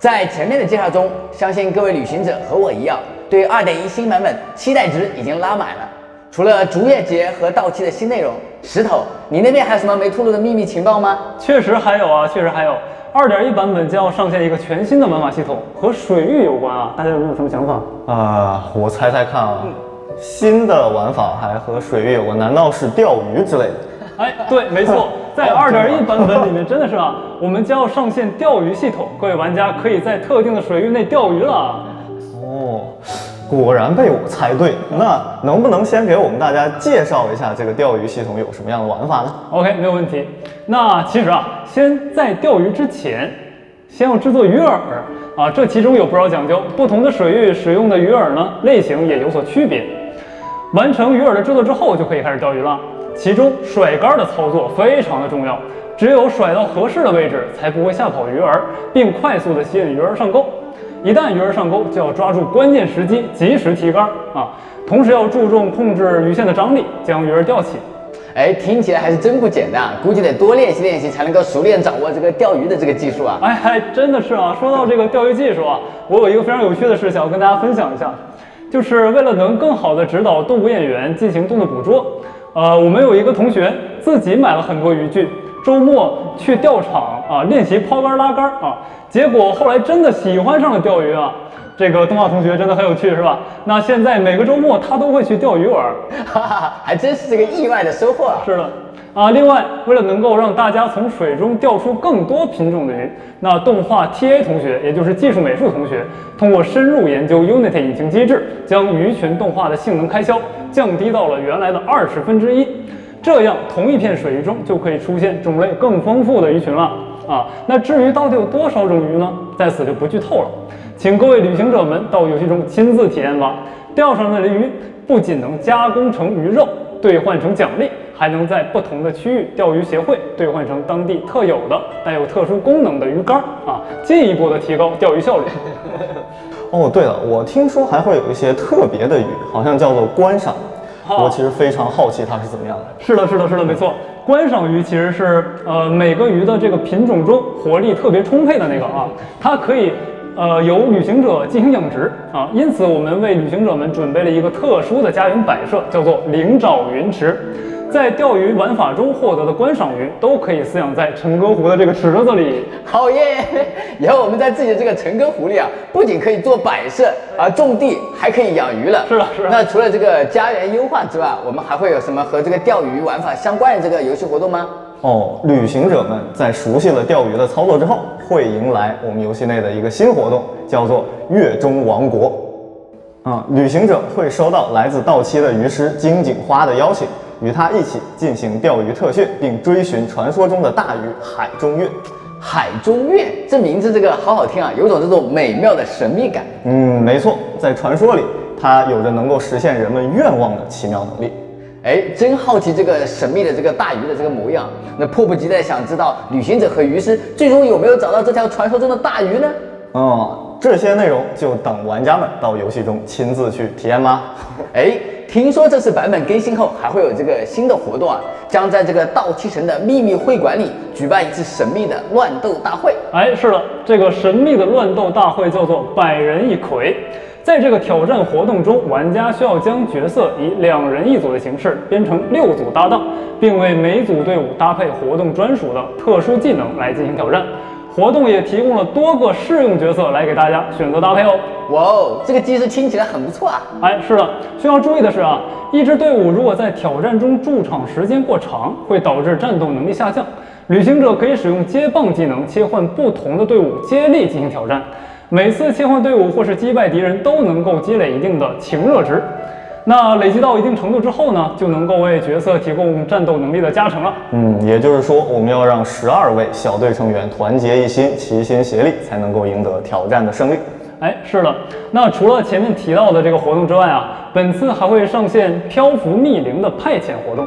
在前面的介绍中，相信各位旅行者和我一样，对 二点一 新版本期待值已经拉满了。除了竹叶节和到期的新内容，石头，你那边还有什么没透露的秘密情报吗？ 确实还有啊，确实还有。二点一 版本将要上线一个全新的玩法系统，和水域有关啊，大家有没有什么想法？ 啊、呃，我猜猜看啊，嗯、新的玩法还和水域有关，难道是钓鱼之类的？ 哎，对，没错，在 二点一 版本里面真的是啊，我们将要上线钓鱼系统，各位玩家可以在特定的水域内钓鱼了。 哦。果然被我猜对，那能不能先给我们大家介绍一下这个钓鱼系统有什么样的玩法呢 ？OK， 没有问题。那其实啊，先在钓鱼之前，先要制作鱼饵啊，这其中有不少讲究。不同的水域使用的鱼饵呢，类型也有所区别。完成鱼饵的制作之后，就可以开始钓鱼了。其中甩竿的操作非常的重要，只有甩到合适的位置，才不会吓跑鱼饵，并快速的吸引鱼儿上钩。一旦鱼儿上钩，就要抓住关键时机，及时提竿啊！同时要注重控制鱼线的张力，将鱼儿钓起。 哎，听起来还是真不简单，估计得多练习练习，才能够熟练掌握这个钓鱼的这个技术啊！ 哎，还真的是啊！说到这个钓鱼技术啊，我有一个非常有趣的事想要跟大家分享一下，就是为了能更好的指导动物演员进行动作捕捉，呃，我们有一个同学自己买了很多渔具，周末去钓场啊练习抛竿拉竿啊。结果后来真的喜欢上了钓鱼啊！这个动画同学真的很有趣，是吧？那现在每个周末他都会去钓鱼玩， 哈哈，还真是这个意外的收获啊！ 是的，啊，另外为了能够让大家从水中钓出更多品种的鱼，那动画 T A 同学，也就是技术美术同学，通过深入研究 Unity 引擎机制，将鱼群动画的性能开销降低到了原来的二十分之一，这样同一片水域中就可以出现种类更丰富的鱼群了。啊，那至于到底有多少种鱼呢？在此就不剧透了，请各位旅行者们到游戏中亲自体验吧。钓上来的鱼不仅能加工成鱼肉兑换成奖励，还能在不同的区域钓鱼协会兑换成当地特有的带有特殊功能的鱼竿啊，进一步的提高钓鱼效率。 哦，对了，我听说还会有一些特别的鱼，好像叫做观赏。我其实非常好奇它是怎么样的。 是的，是的，是的，没错。观赏鱼其实是呃每个鱼的这个品种中活力特别充沛的那个啊，它可以呃由旅行者进行养殖啊，因此我们为旅行者们准备了一个特殊的家园摆设，叫做灵爪云池。在钓鱼玩法中获得的观赏鱼都可以饲养在陈歌湖的这个池子里。 好耶！以后我们在自己的这个陈歌湖里啊，不仅可以做摆设啊，种地，还可以养鱼了。 是的，是的。 那除了这个家园优化之外，我们还会有什么和这个钓鱼玩法相关的这个游戏活动吗？ 哦，旅行者们在熟悉了钓鱼的操作之后，会迎来我们游戏内的一个新活动，叫做月中王国。啊、嗯，旅行者会收到来自到期的鱼师金井花的邀请，与他一起进行钓鱼特训，并追寻传说中的大鱼海中月。 海中月这名字这个好好听啊，有种这种美妙的神秘感。 嗯，没错，在传说里，它有着能够实现人们愿望的奇妙能力。 哎，真好奇这个神秘的这个大鱼的这个模样，那迫不及待想知道旅行者和鱼师最终有没有找到这条传说中的大鱼呢？ 哦，这些内容就等玩家们到游戏中亲自去体验吧。 哎，听说这次版本更新后还会有这个新的活动啊，将在这个盗七城的秘密会馆里举办一次神秘的乱斗大会。 哎，是的，这个神秘的乱斗大会叫做百人一魁。在这个挑战活动中，玩家需要将角色以两人一组的形式编成六组搭档，并为每组队伍搭配活动专属的特殊技能来进行挑战。活动也提供了多个试用角色来给大家选择搭配哦。 哇哦，这个机制听起来很不错啊！ 哎，是的，需要注意的是啊，一支队伍如果在挑战中驻场时间过长，会导致战斗能力下降。旅行者可以使用接棒技能切换不同的队伍接力进行挑战，每次切换队伍或是击败敌人都能够积累一定的情热值。那累积到一定程度之后呢，就能够为角色提供战斗能力的加成了。 嗯，也就是说，我们要让十二位小队成员团结一心，齐心协力，才能够赢得挑战的胜利。 哎，是的。那除了前面提到的这个活动之外啊，本次还会上线漂浮逆鳞的派遣活动。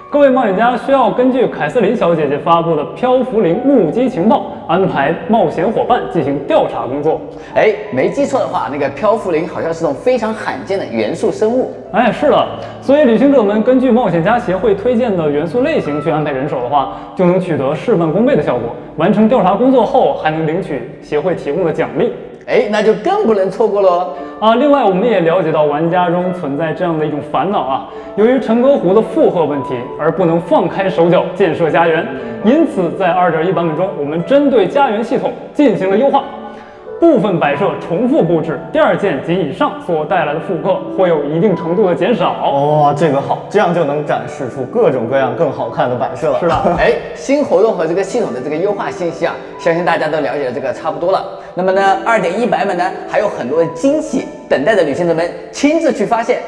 各位冒险家需要根据凯瑟琳小姐姐发布的漂浮灵目击情报，安排冒险伙伴进行调查工作。 哎，没记错的话，那个漂浮灵好像是种非常罕见的元素生物。 哎，是的，所以旅行者们根据冒险家协会推荐的元素类型去安排人手的话，就能取得事半功倍的效果。完成调查工作后，还能领取协会提供的奖励。 哎，那就更不能错过喽！ 啊，另外我们也了解到玩家中存在这样的一种烦恼啊，由于陈歌湖的负荷问题而不能放开手脚建设家园，因此在 二点一 版本中，我们针对家园系统进行了优化。部分摆设重复布置，第二件及以上所带来的负荷会有一定程度的减少。 哦，这个好，这样就能展示出各种各样更好看的摆设了。 是的， 哎，新活动和这个系统的这个优化信息啊，相信大家都了解的这个差不多了。那么呢 ，二点一 版本呢，还有很多惊喜等待着旅行者们亲自去发现。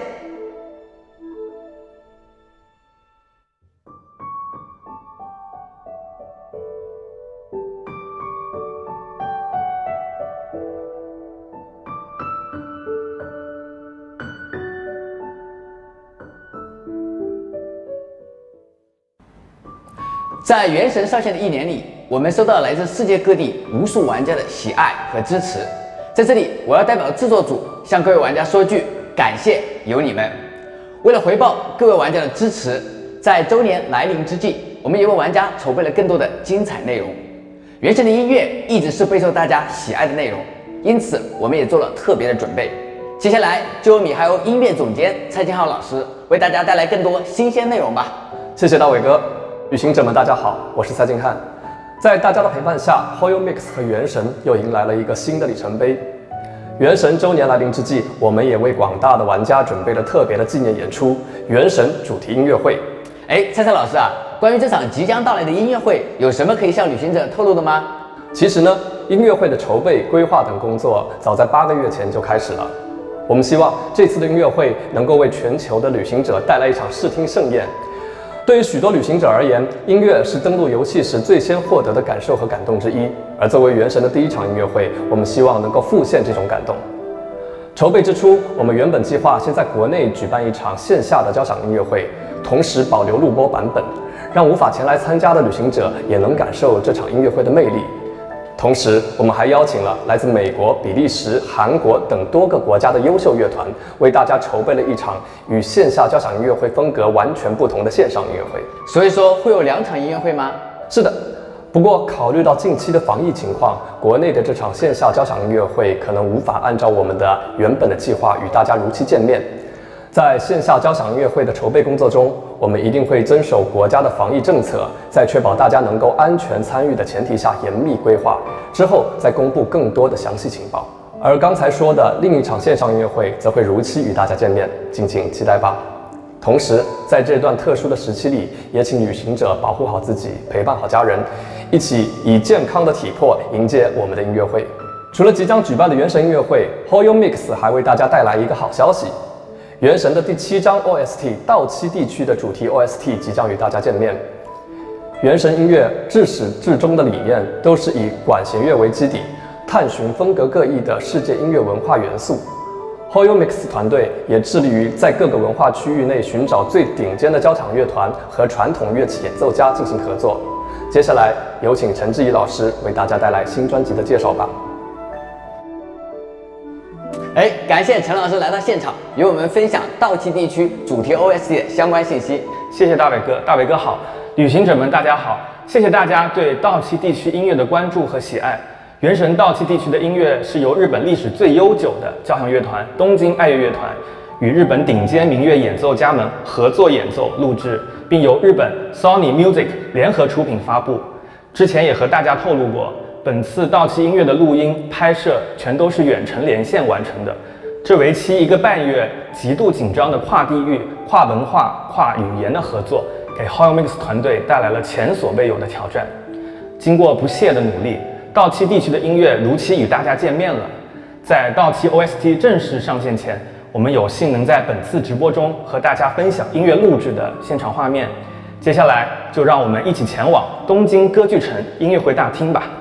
在《原神》上线的一年里，我们收到了来自世界各地无数玩家的喜爱和支持。在这里，我要代表制作组向各位玩家说句感谢，有你们。为了回报各位玩家的支持，在周年来临之际，我们也为玩家筹备了更多的精彩内容。《原神》的音乐一直是备受大家喜爱的内容，因此我们也做了特别的准备。接下来就由米哈游音乐总监蔡金浩老师为大家带来更多新鲜内容吧。 谢谢大伟哥。旅行者们，大家好，我是蔡金汉。在大家的陪伴下 ，H O Y O Mix 和原神又迎来了一个新的里程碑。原神周年来临之际，我们也为广大的玩家准备了特别的纪念演出——原神主题音乐会。 哎，蔡蔡老师啊，关于这场即将到来的音乐会，有什么可以向旅行者透露的吗？ 其实呢，音乐会的筹备、规划等工作早在八个月前就开始了。我们希望这次的音乐会能够为全球的旅行者带来一场视听盛宴。对于许多旅行者而言，音乐是登录游戏时最先获得的感受和感动之一。而作为原神的第一场音乐会，我们希望能够复现这种感动。筹备之初，我们原本计划先在国内举办一场线下的交响音乐会，同时保留录播版本，让无法前来参加的旅行者也能感受这场音乐会的魅力。同时，我们还邀请了来自美国、比利时、韩国等多个国家的优秀乐团，为大家筹备了一场与线下交响音乐会风格完全不同的线上音乐会。 所以说会有两场音乐会吗？ 是的，不过考虑到近期的防疫情况，国内的这场线下交响音乐会可能无法按照我们的原本的计划与大家如期见面。在线下交响音乐会的筹备工作中，我们一定会遵守国家的防疫政策，在确保大家能够安全参与的前提下严密规划，之后再公布更多的详细情报。而刚才说的另一场线上音乐会则会如期与大家见面，敬请期待吧。同时，在这段特殊的时期里，也请旅行者保护好自己，陪伴好家人，一起以健康的体魄迎接我们的音乐会。除了即将举办的原神音乐会 ，H O Y O Mix 还为大家带来一个好消息。原神的第七章 O S T 到期地区的主题 O S T 即将与大家见面。原神音乐至始至终的理念都是以管弦乐为基底，探寻风格各异的世界音乐文化元素。H O Y O Mix 团队也致力于在各个文化区域内寻找最顶尖的交响乐团和传统乐器演奏家进行合作。接下来有请陈志怡老师为大家带来新专辑的介绍吧。 哎，感谢陈老师来到现场，与我们分享到期地区主题 O S T 的相关信息。 谢谢大伟哥，大伟哥好，旅行者们大家好，谢谢大家对到期地区音乐的关注和喜爱。原神到期地区的音乐是由日本历史最悠久的交响乐团东京爱乐乐团与日本顶尖民乐演奏家们合作演奏录制，并由日本 Sony Music 联合出品发布。之前也和大家透露过，本次到期音乐的录音拍摄全都是远程连线完成的，这为期一个半月极度紧张的跨地域、跨文化、跨语言的合作，给 H O Y O Mix 团队带来了前所未有的挑战。经过不懈的努力，到期地区的音乐如期与大家见面了。在到期 O S T 正式上线前，我们有幸能在本次直播中和大家分享音乐录制的现场画面。接下来就让我们一起前往东京歌剧城音乐会大厅吧。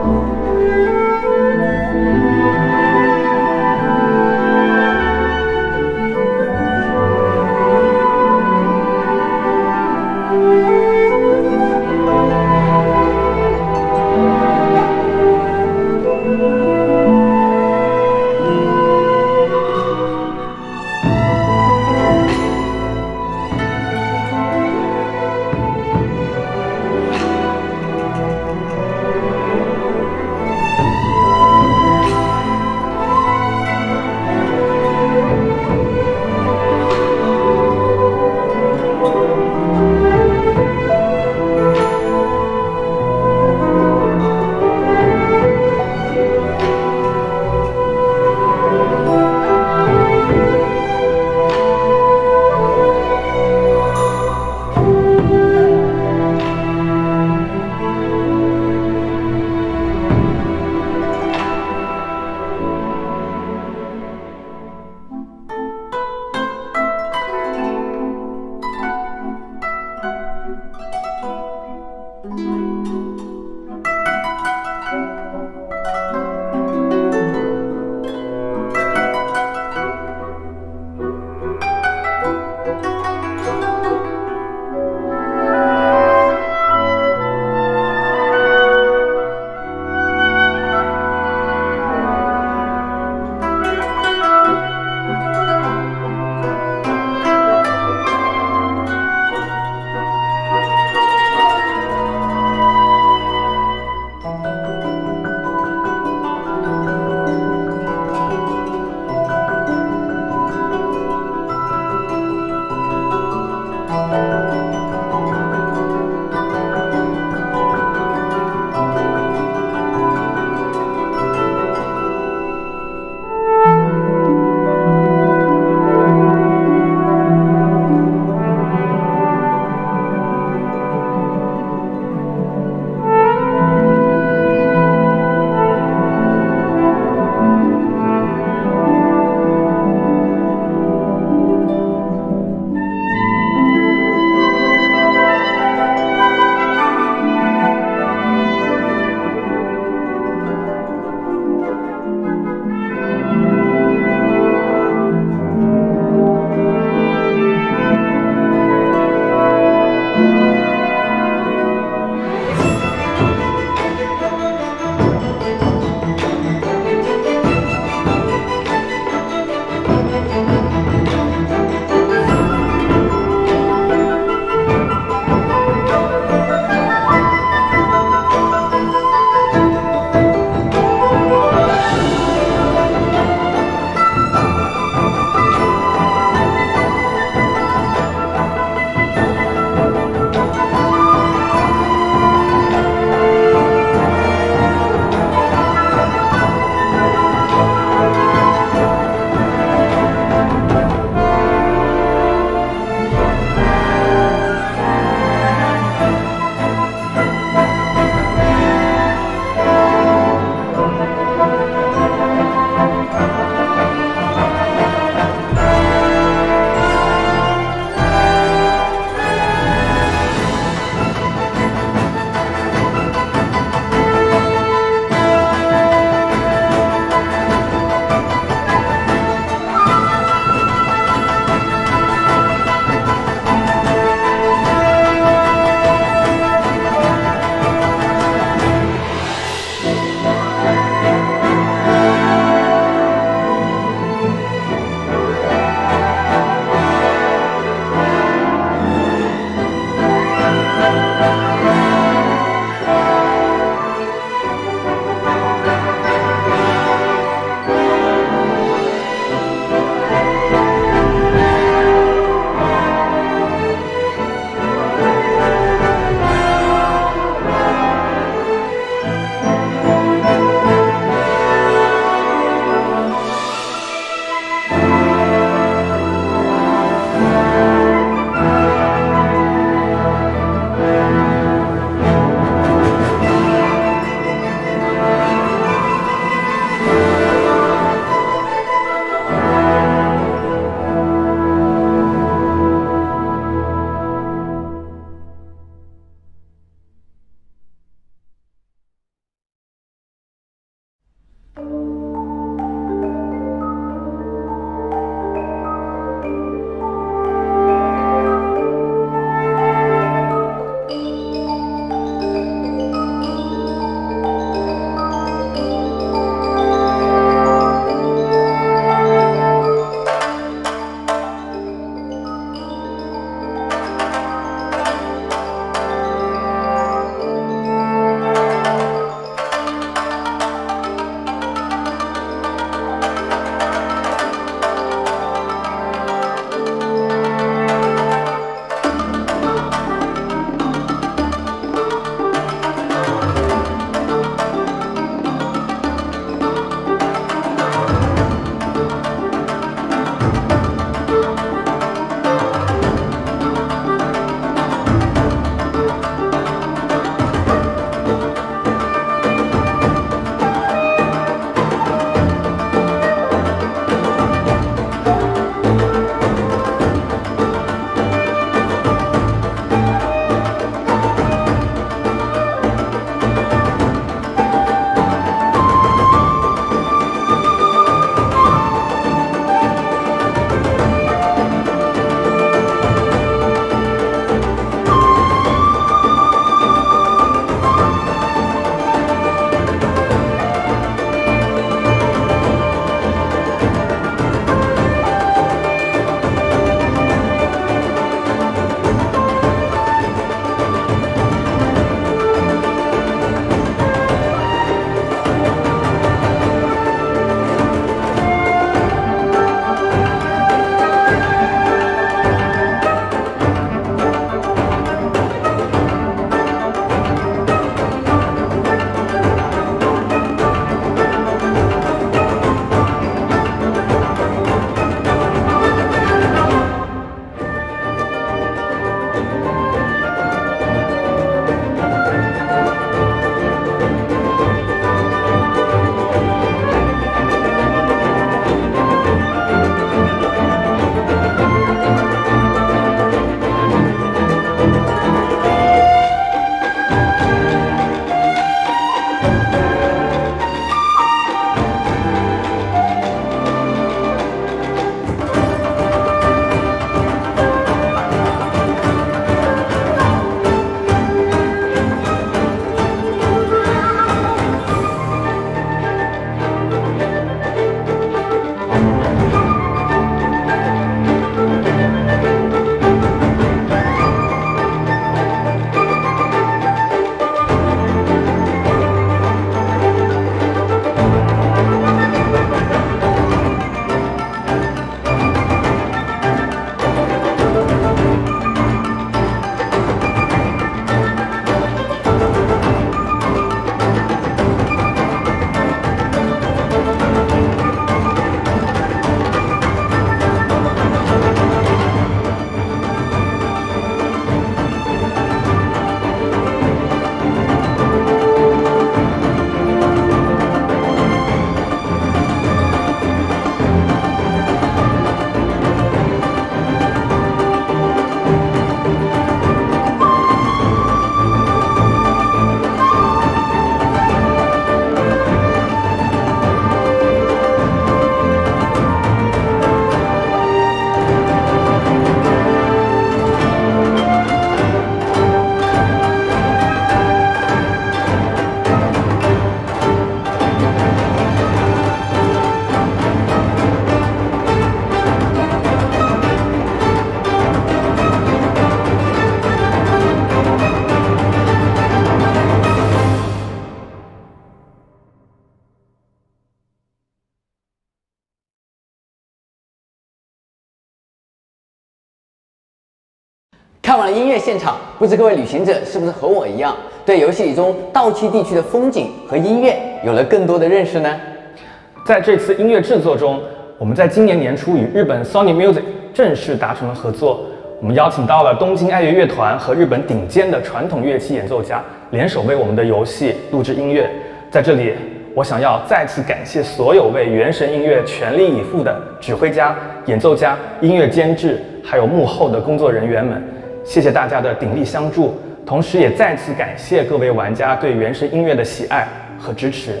看完了音乐现场，不知各位旅行者是不是和我一样，对游戏里中盗气地区的风景和音乐有了更多的认识呢？ 在这次音乐制作中，我们在今年年初与日本 Sony Music 正式达成了合作。我们邀请到了东京爱乐乐团和日本顶尖的传统乐器演奏家联手为我们的游戏录制音乐。在这里，我想要再次感谢所有为原神音乐全力以赴的指挥家、演奏家、音乐监制，还有幕后的工作人员们。谢谢大家的鼎力相助，同时也再次感谢各位玩家对原神音乐的喜爱和支持。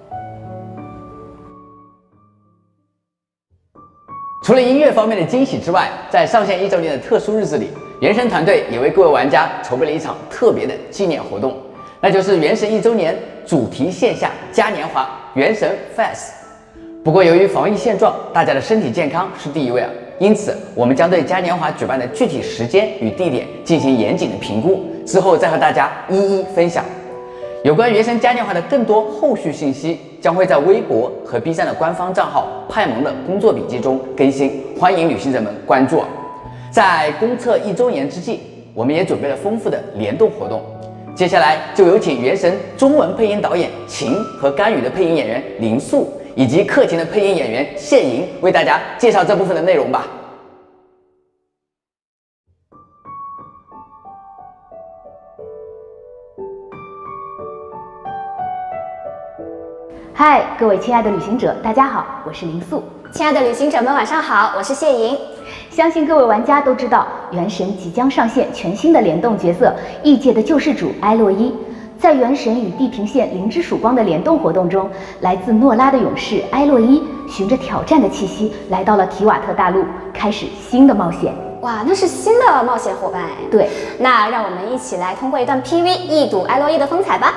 除了音乐方面的惊喜之外，在上线一周年的特殊日子里，原神团队也为各位玩家筹备了一场特别的纪念活动，那就是原神一周年主题线下嘉年华原神 Fest。不过由于防疫现状，大家的身体健康是第一位啊，因此我们将对嘉年华举办的具体时间与地点进行严谨的评估，之后再和大家一一分享。有关原神嘉年华的更多后续信息，将会在微博和 B 站的官方账号派蒙的工作笔记中更新，欢迎旅行者们关注。在公测一周年之际，我们也准备了丰富的联动活动。接下来就有请原神中文配音导演秦和甘雨的配音演员林素，以及克勤的配音演员谢莹为大家介绍这部分的内容吧。 嗨，各位亲爱的旅行者，大家好，我是林素。 亲爱的旅行者们，晚上好，我是谢莹。 相信各位玩家都知道，原神即将上线全新的联动角色——异界的救世主埃洛伊。在原神与地平线灵之曙光的联动活动中，来自诺拉的勇士埃洛伊循着挑战的气息来到了提瓦特大陆，开始新的冒险。 哇，那是新的冒险伙伴哎。 对， 那让我们一起来通过一段 P V 一睹埃洛伊的风采吧。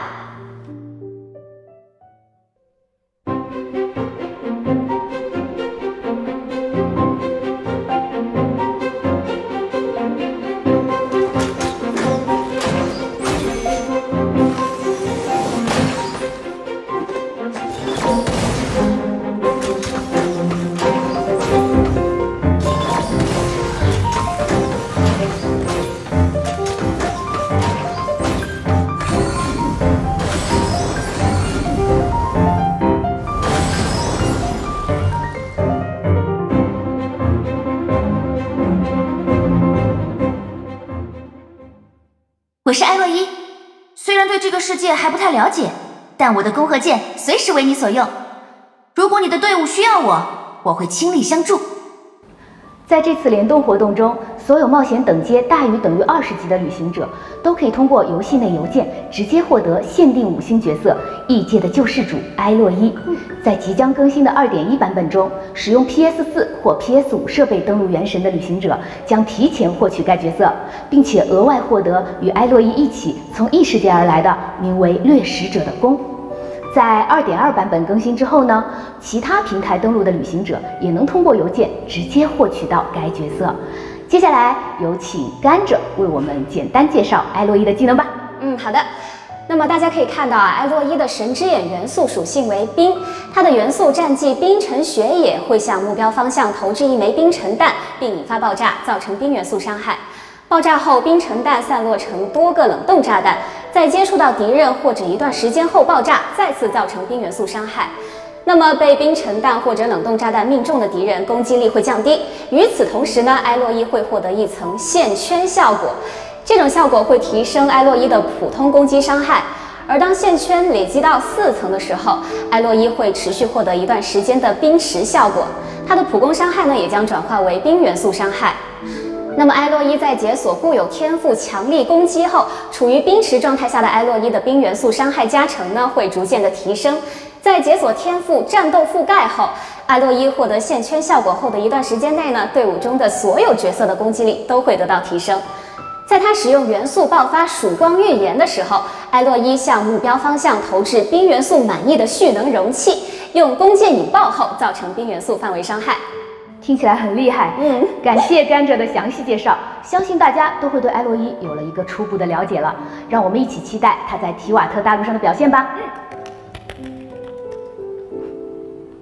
我是埃洛伊，虽然对这个世界还不太了解，但我的弓和箭随时为你所用。如果你的队伍需要我，我会倾力相助。 在这次联动活动中，所有冒险等阶大于等于二十级的旅行者都可以通过游戏内邮件直接获得限定五星角色异界的救世主埃洛伊。在即将更新的 二点一 版本中，使用 P S 四 或 P S 五 设备登录原神的旅行者将提前获取该角色，并且额外获得与埃洛伊一起从异世界而来的名为掠食者的弓。在 二点二 版本更新之后呢，其他平台登录的旅行者也能通过邮件直接获取到该角色。接下来有请甘蔗为我们简单介绍埃洛伊的技能吧。 嗯，好的。那么大家可以看到啊，埃洛伊的神之眼元素属性为冰，它的元素战绩冰尘雪野会向目标方向投掷一枚冰尘弹，并引发爆炸，造成冰元素伤害。爆炸后，冰尘弹散落成多个冷冻炸弹，在接触到敌人或者一段时间后爆炸，再次造成冰元素伤害。那么被冰尘弹或者冷冻炸弹命中的敌人攻击力会降低。与此同时呢，埃洛伊会获得一层线圈效果，这种效果会提升埃洛伊的普通攻击伤害。而当线圈累积到四层的时候，埃洛伊会持续获得一段时间的冰石效果，它的普攻伤害呢也将转化为冰元素伤害。那么埃洛伊在解锁固有天赋强力攻击后，处于冰石状态下的埃洛伊的冰元素伤害加成呢会逐渐的提升。在解锁天赋战斗覆盖后，埃洛伊获得线圈效果后的一段时间内呢，队伍中的所有角色的攻击力都会得到提升。在他使用元素爆发曙光预言的时候，埃洛伊向目标方向投掷冰元素满意的蓄能容器，用弓箭引爆后造成冰元素范围伤害。 听起来很厉害，嗯，感谢甘蔗的详细介绍，相信大家都会对埃洛伊有了一个初步的了解了。让我们一起期待他在提瓦特大陆上的表现吧。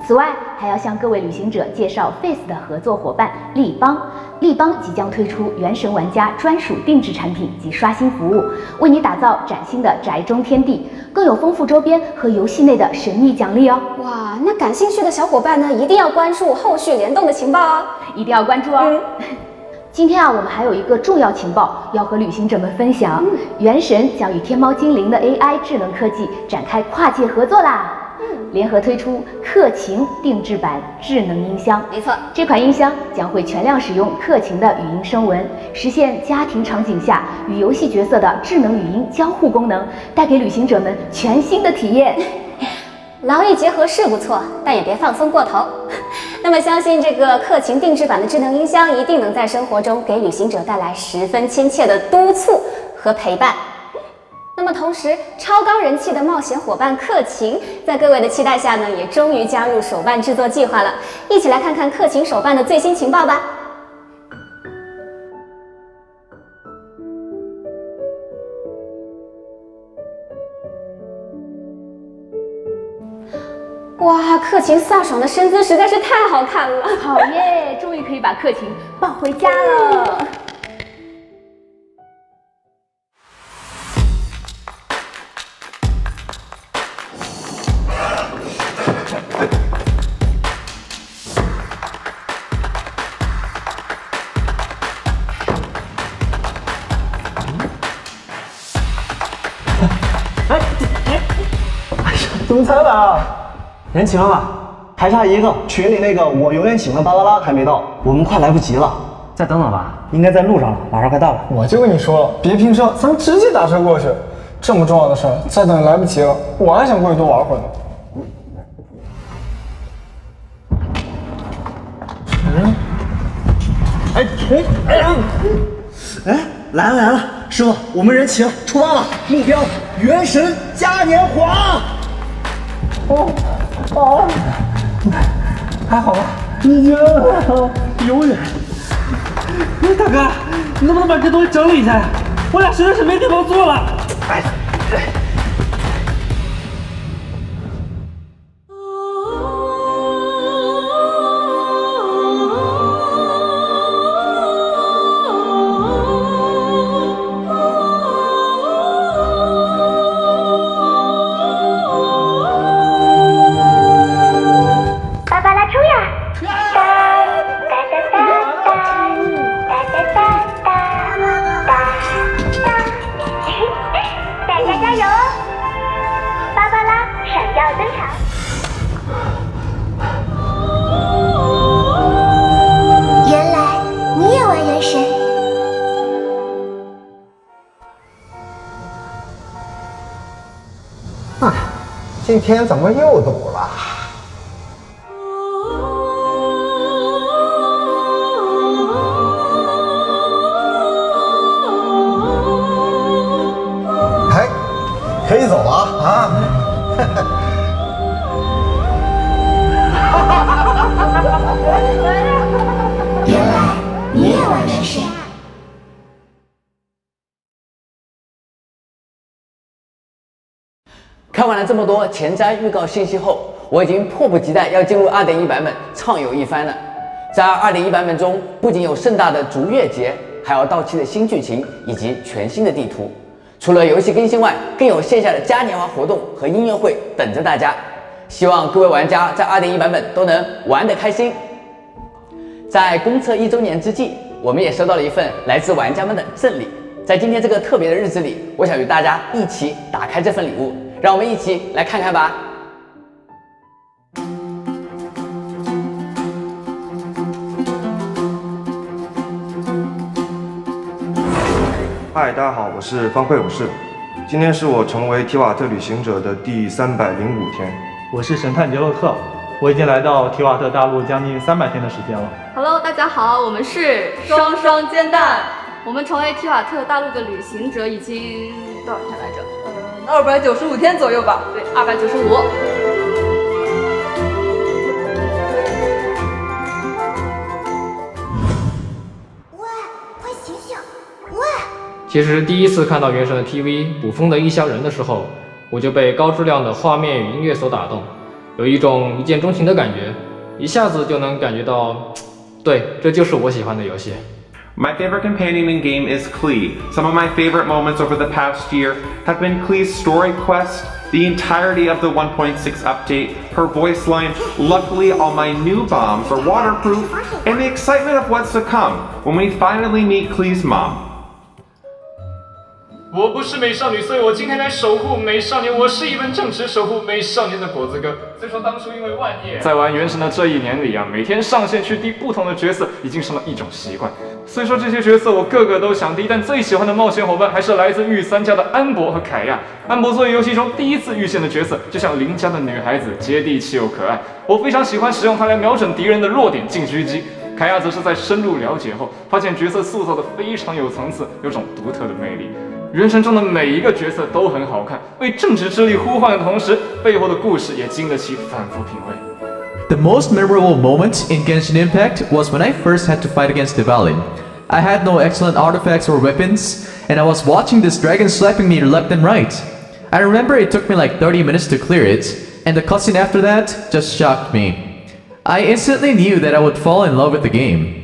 此外，还要向各位旅行者介绍 Face 的合作伙伴立邦。立邦即将推出原神玩家专属定制产品及刷新服务，为你打造崭新的宅中天地，更有丰富周边和游戏内的神秘奖励哦！ 哇，那感兴趣的小伙伴呢，一定要关注后续联动的情报哦， 一定要关注哦！嗯今天啊，我们还有一个重要情报要和旅行者们分享，嗯、原神将与天猫精灵的 A I 智能科技展开跨界合作啦！嗯，联合推出克勤定制版智能音箱。 没错， 这款音箱将会全量使用克勤的语音声纹，实现家庭场景下与游戏角色的智能语音交互功能，带给旅行者们全新的体验。 劳逸结合是不错，但也别放松过头。那么，相信这个克勤定制版的智能音箱一定能在生活中给旅行者带来十分亲切的督促和陪伴。那么，同时超高人气的冒险伙伴克勤，在各位的期待下呢，也终于加入手办制作计划了。一起来看看克勤手办的最新情报吧。哇，克勤飒爽的身姿实在是太好看了！ 好耶，终于可以把克勤抱回家了。嗯哎哎，哎呀，怎么才来啊？人齐了吗？还差一个，群里那个我永远喜欢巴啦啦还没到，我们快来不及了。 再等等吧， 应该在路上了，马上快到了。 我就跟你说了，别拼车，咱们直接打车过去。这么重要的事儿，再等来不及了。我还想过去多玩会儿呢。嗯， 哎哎哎哎，来了来了，师傅，我们人齐了，出发了，目标原神嘉年华。哦哦， 还好吧？ 已经永远。 哎，大哥，你能不能把这东西整理一下？我俩实在是没地方坐了。哎， 今天怎么又堵了？哎，可以走了啊！ 原来你也玩原神。 看完了这么多前瞻预告信息后，我已经迫不及待要进入 二点一 版本畅游一番了。在 二点一 版本中，不仅有盛大的逐月节，还有到期的新剧情以及全新的地图。除了游戏更新外，更有线下的嘉年华活动和音乐会等着大家。希望各位玩家在 二点一 版本都能玩得开心。在公测一周年之际，我们也收到了一份来自玩家们的赠礼。在今天这个特别的日子里，我想与大家一起打开这份礼物。让我们一起来看看吧。 嗨，大家好，我是方块勇士。今天是我成为提瓦特旅行者的第三百零五天。 我是神探杰洛特，我已经来到提瓦特大陆将近三百天的时间了。 Hello， 大家好，我们是双双煎蛋。我们成为提瓦特大陆的旅行者已经多少天来着？呃，二百九十五天左右吧。对，二百九十五。 喂，快醒醒！喂！ 其实第一次看到原神的 T V 捕风的异乡人的时候，我就被高质量的画面与音乐所打动。 有一种一见钟情的感觉，一下子就能感觉到，对，这就是我喜欢的游戏。 My favorite companion in game is Klee. Some of my favorite moments over the past year have been Klee's story quest, the entirety of the one point six update, her voice line, luckily all my new bombs are waterproof, and the excitement of what's to come when we finally meet Klee's mom. 我不是美少女，所以我今天来守护美少年。我是一本正直守护美少年的果子哥。虽说当初因为万叶，在玩原神的这一年里啊，每天上线去滴不同的角色，已经成了一种习惯。虽说这些角色我个个都想滴，但最喜欢的冒险伙伴还是来自御三家的安博和凯亚。安博作为游戏中第一次遇见的角色，就像邻家的女孩子，接地气又可爱。我非常喜欢使用它来瞄准敌人的弱点进狙击。凯亚则是在深入了解后，发现角色塑造的非常有层次，有种独特的魅力。原神中的每一个角色都很好看，为正直之力呼唤的同时，背后的故事也经得起反复品味。 The most memorable moment in Genshin Impact was when I first had to fight against Devalin. I had no excellent artifacts or weapons, and I was watching this dragon slapping me left and right. I remember it took me like thirty minutes to clear it, and the cutscene after that just shocked me. I instantly knew that I would fall in love with the game.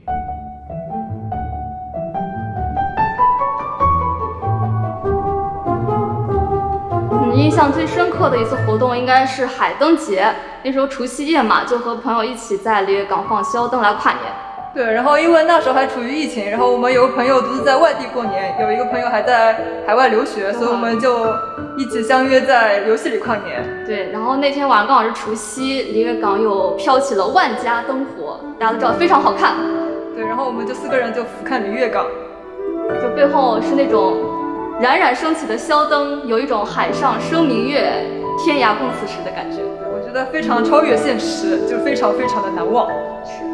印象最深刻的一次活动应该是海灯节，那时候除夕夜嘛，就和朋友一起在离月港放宵灯来跨年。 对，然后因为那时候还处于疫情，然后我们有个朋友独自在外地过年，有一个朋友还在海外留学，所以我们就一起相约在游戏里跨年。对，然后那天晚上刚好是除夕，离月港又飘起了万家灯火，大家都知道非常好看。对，然后我们就四个人就俯瞰离月港，就背后是那种冉冉升起的宵灯，有一种海上生明月，天涯共此时的感觉。我觉得非常超越现实，就非常非常的难忘。是。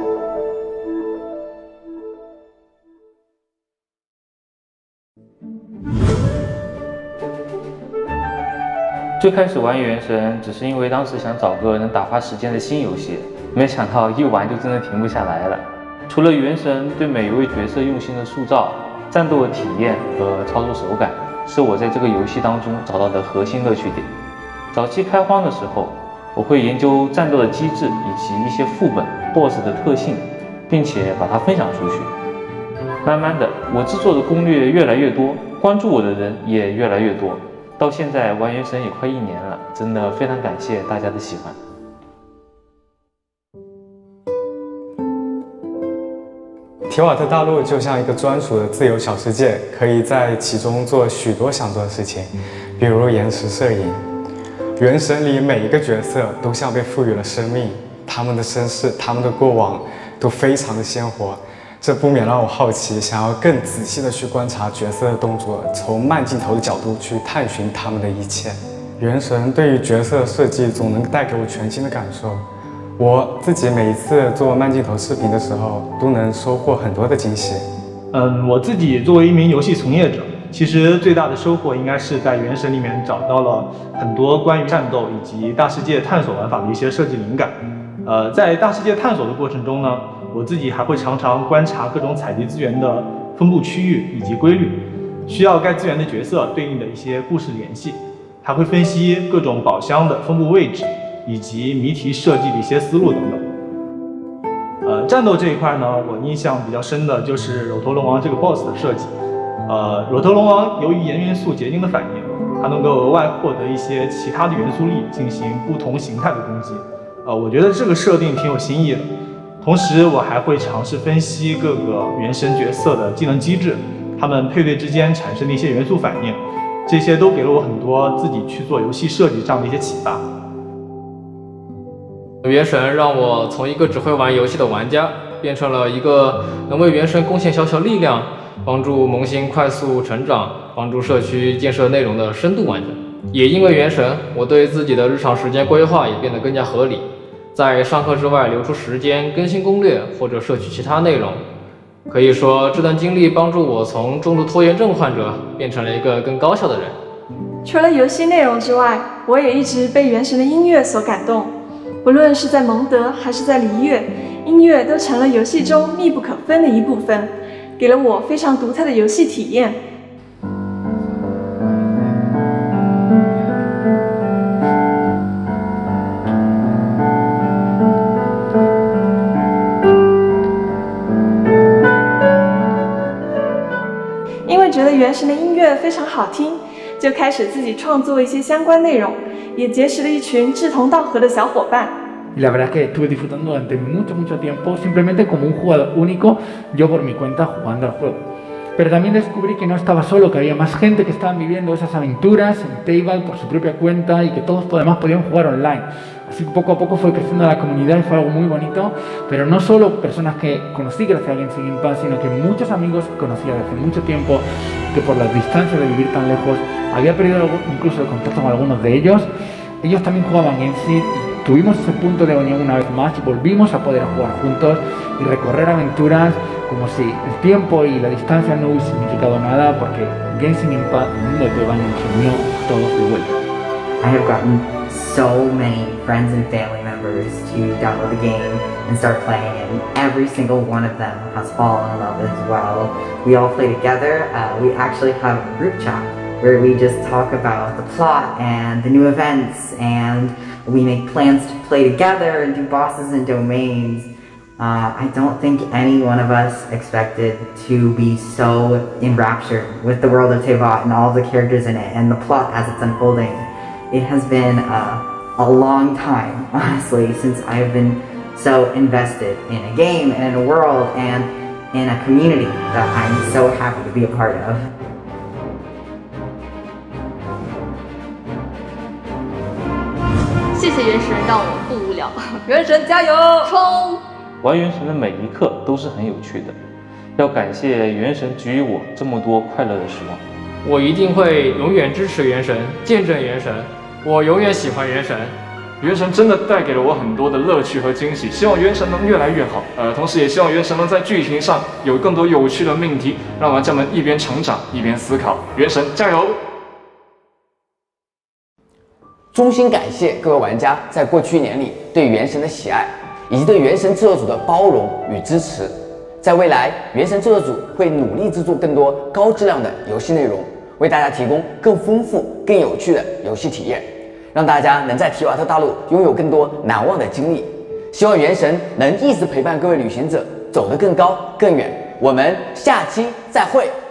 最开始玩原神，只是因为当时想找个能打发时间的新游戏，没想到一玩就真的停不下来了。除了原神对每一位角色用心的塑造，战斗的体验和操作手感，是我在这个游戏当中找到的核心乐趣点。早期开荒的时候，我会研究战斗的机制以及一些副本 B O S S 的特性，并且把它分享出去。慢慢的，我制作的攻略越来越多，关注我的人也越来越多。到现在玩原神也快一年了，真的非常感谢大家的喜欢。 提瓦特大陆就像一个专属的自由小世界，可以在其中做许多想做的事情，比如延迟摄影。原神里每一个角色都像被赋予了生命，他们的身世、他们的过往都非常的鲜活，这不免让我好奇，想要更仔细的去观察角色的动作，从慢镜头的角度去探寻他们的一切。原神对于角色设计总能带给我全新的感受。我自己每一次做慢镜头视频的时候，都能收获很多的惊喜。 嗯，我自己作为一名游戏从业者，其实最大的收获应该是在原神里面找到了很多关于战斗以及大世界探索玩法的一些设计灵感。呃，在大世界探索的过程中呢，我自己还会常常观察各种采集资源的分布区域以及规律，需要该资源的角色对应的一些故事联系，还会分析各种宝箱的分布位置。以及谜题设计的一些思路等等。呃，战斗这一块呢，我印象比较深的就是肉头龙王这个 B O S S 的设计。呃，肉头龙王由于盐元素结晶的反应，它能够额外获得一些其他的元素力进行不同形态的攻击。呃，我觉得这个设定挺有新意的。同时，我还会尝试分析各个原神角色的技能机制，他们配对之间产生的一些元素反应，这些都给了我很多自己去做游戏设计上的一些启发。 原神让我从一个只会玩游戏的玩家，变成了一个能为原神贡献小小力量，帮助萌新快速成长，帮助社区建设内容的深度玩家。也因为原神，我对自己的日常时间规划也变得更加合理，在上课之外留出时间更新攻略或者摄取其他内容。可以说，这段经历帮助我从重度拖延症患者变成了一个更高效的人。 除了游戏内容之外，我也一直被原神的音乐所感动。无论是在蒙德还是在璃月，音乐都成了游戏中密不可分的一部分，给了我非常独特的游戏体验。 原神的音乐非常好听，就开始自己创作一些相关内容，也结识了一群志同道合的小伙伴。 Y la verdad es que estuve disfrutando durante mucho, mucho tiempo, simplemente como un jugador único, yo por mi cuenta jugando al juego. Pero también descubrí que no estaba solo, que había más gente que estaban viviendo esas aventuras en Table por su propia cuenta y que todos además podían jugar online. Así que poco a poco fue creciendo la comunidad y fue algo muy bonito, pero no solo personas que conocí gracias a Genshin Impact, sino que muchos amigos que conocía desde hace mucho tiempo, que por las distancias de vivir tan lejos, había perdido incluso el contacto con algunos de ellos. Ellos también jugaban Genshin y tuvimos ese punto de unión una vez más y volvimos a poder jugar juntos y recorrer aventuras como si el tiempo y la distancia no hubiese significado nada, porque Genshin Impact, el mundo de Taiwán, nos unió a todos de vuelta. I have gotten so many friends and family members to download the game and start playing, and every single one of them has fallen in love as well. We all play together. Uh, we actually have a group chat where we just talk about the plot and the new events, and we make plans to play together and do bosses and domains. Uh, I don't think any one of us expected to be so enraptured with the world of Teyvat and all the characters in it and the plot as it's unfolding. It has been uh, a long time, honestly, since I've been so invested in a game and in a world and in a community that I'm so happy to be a part of. 谢谢原神，让我不无聊。原神加油，冲！ 玩原神的每一刻都是很有趣的，要感谢原神给予我这么多快乐的时光。 我一定会永远支持原神，见证原神。我永远喜欢原神。 原神真的带给了我很多的乐趣和惊喜，希望原神能越来越好。呃，同时也希望原神能在剧情上有更多有趣的命题，让玩家们一边成长一边思考。原神加油！ 衷心感谢各位玩家在过去一年里对原神的喜爱，以及对原神制作组的包容与支持。在未来，原神制作组会努力制作更多高质量的游戏内容，为大家提供更丰富、更有趣的游戏体验，让大家能在提瓦特大陆拥有更多难忘的经历。希望原神能一直陪伴各位旅行者走得更高更远。我们下期再会。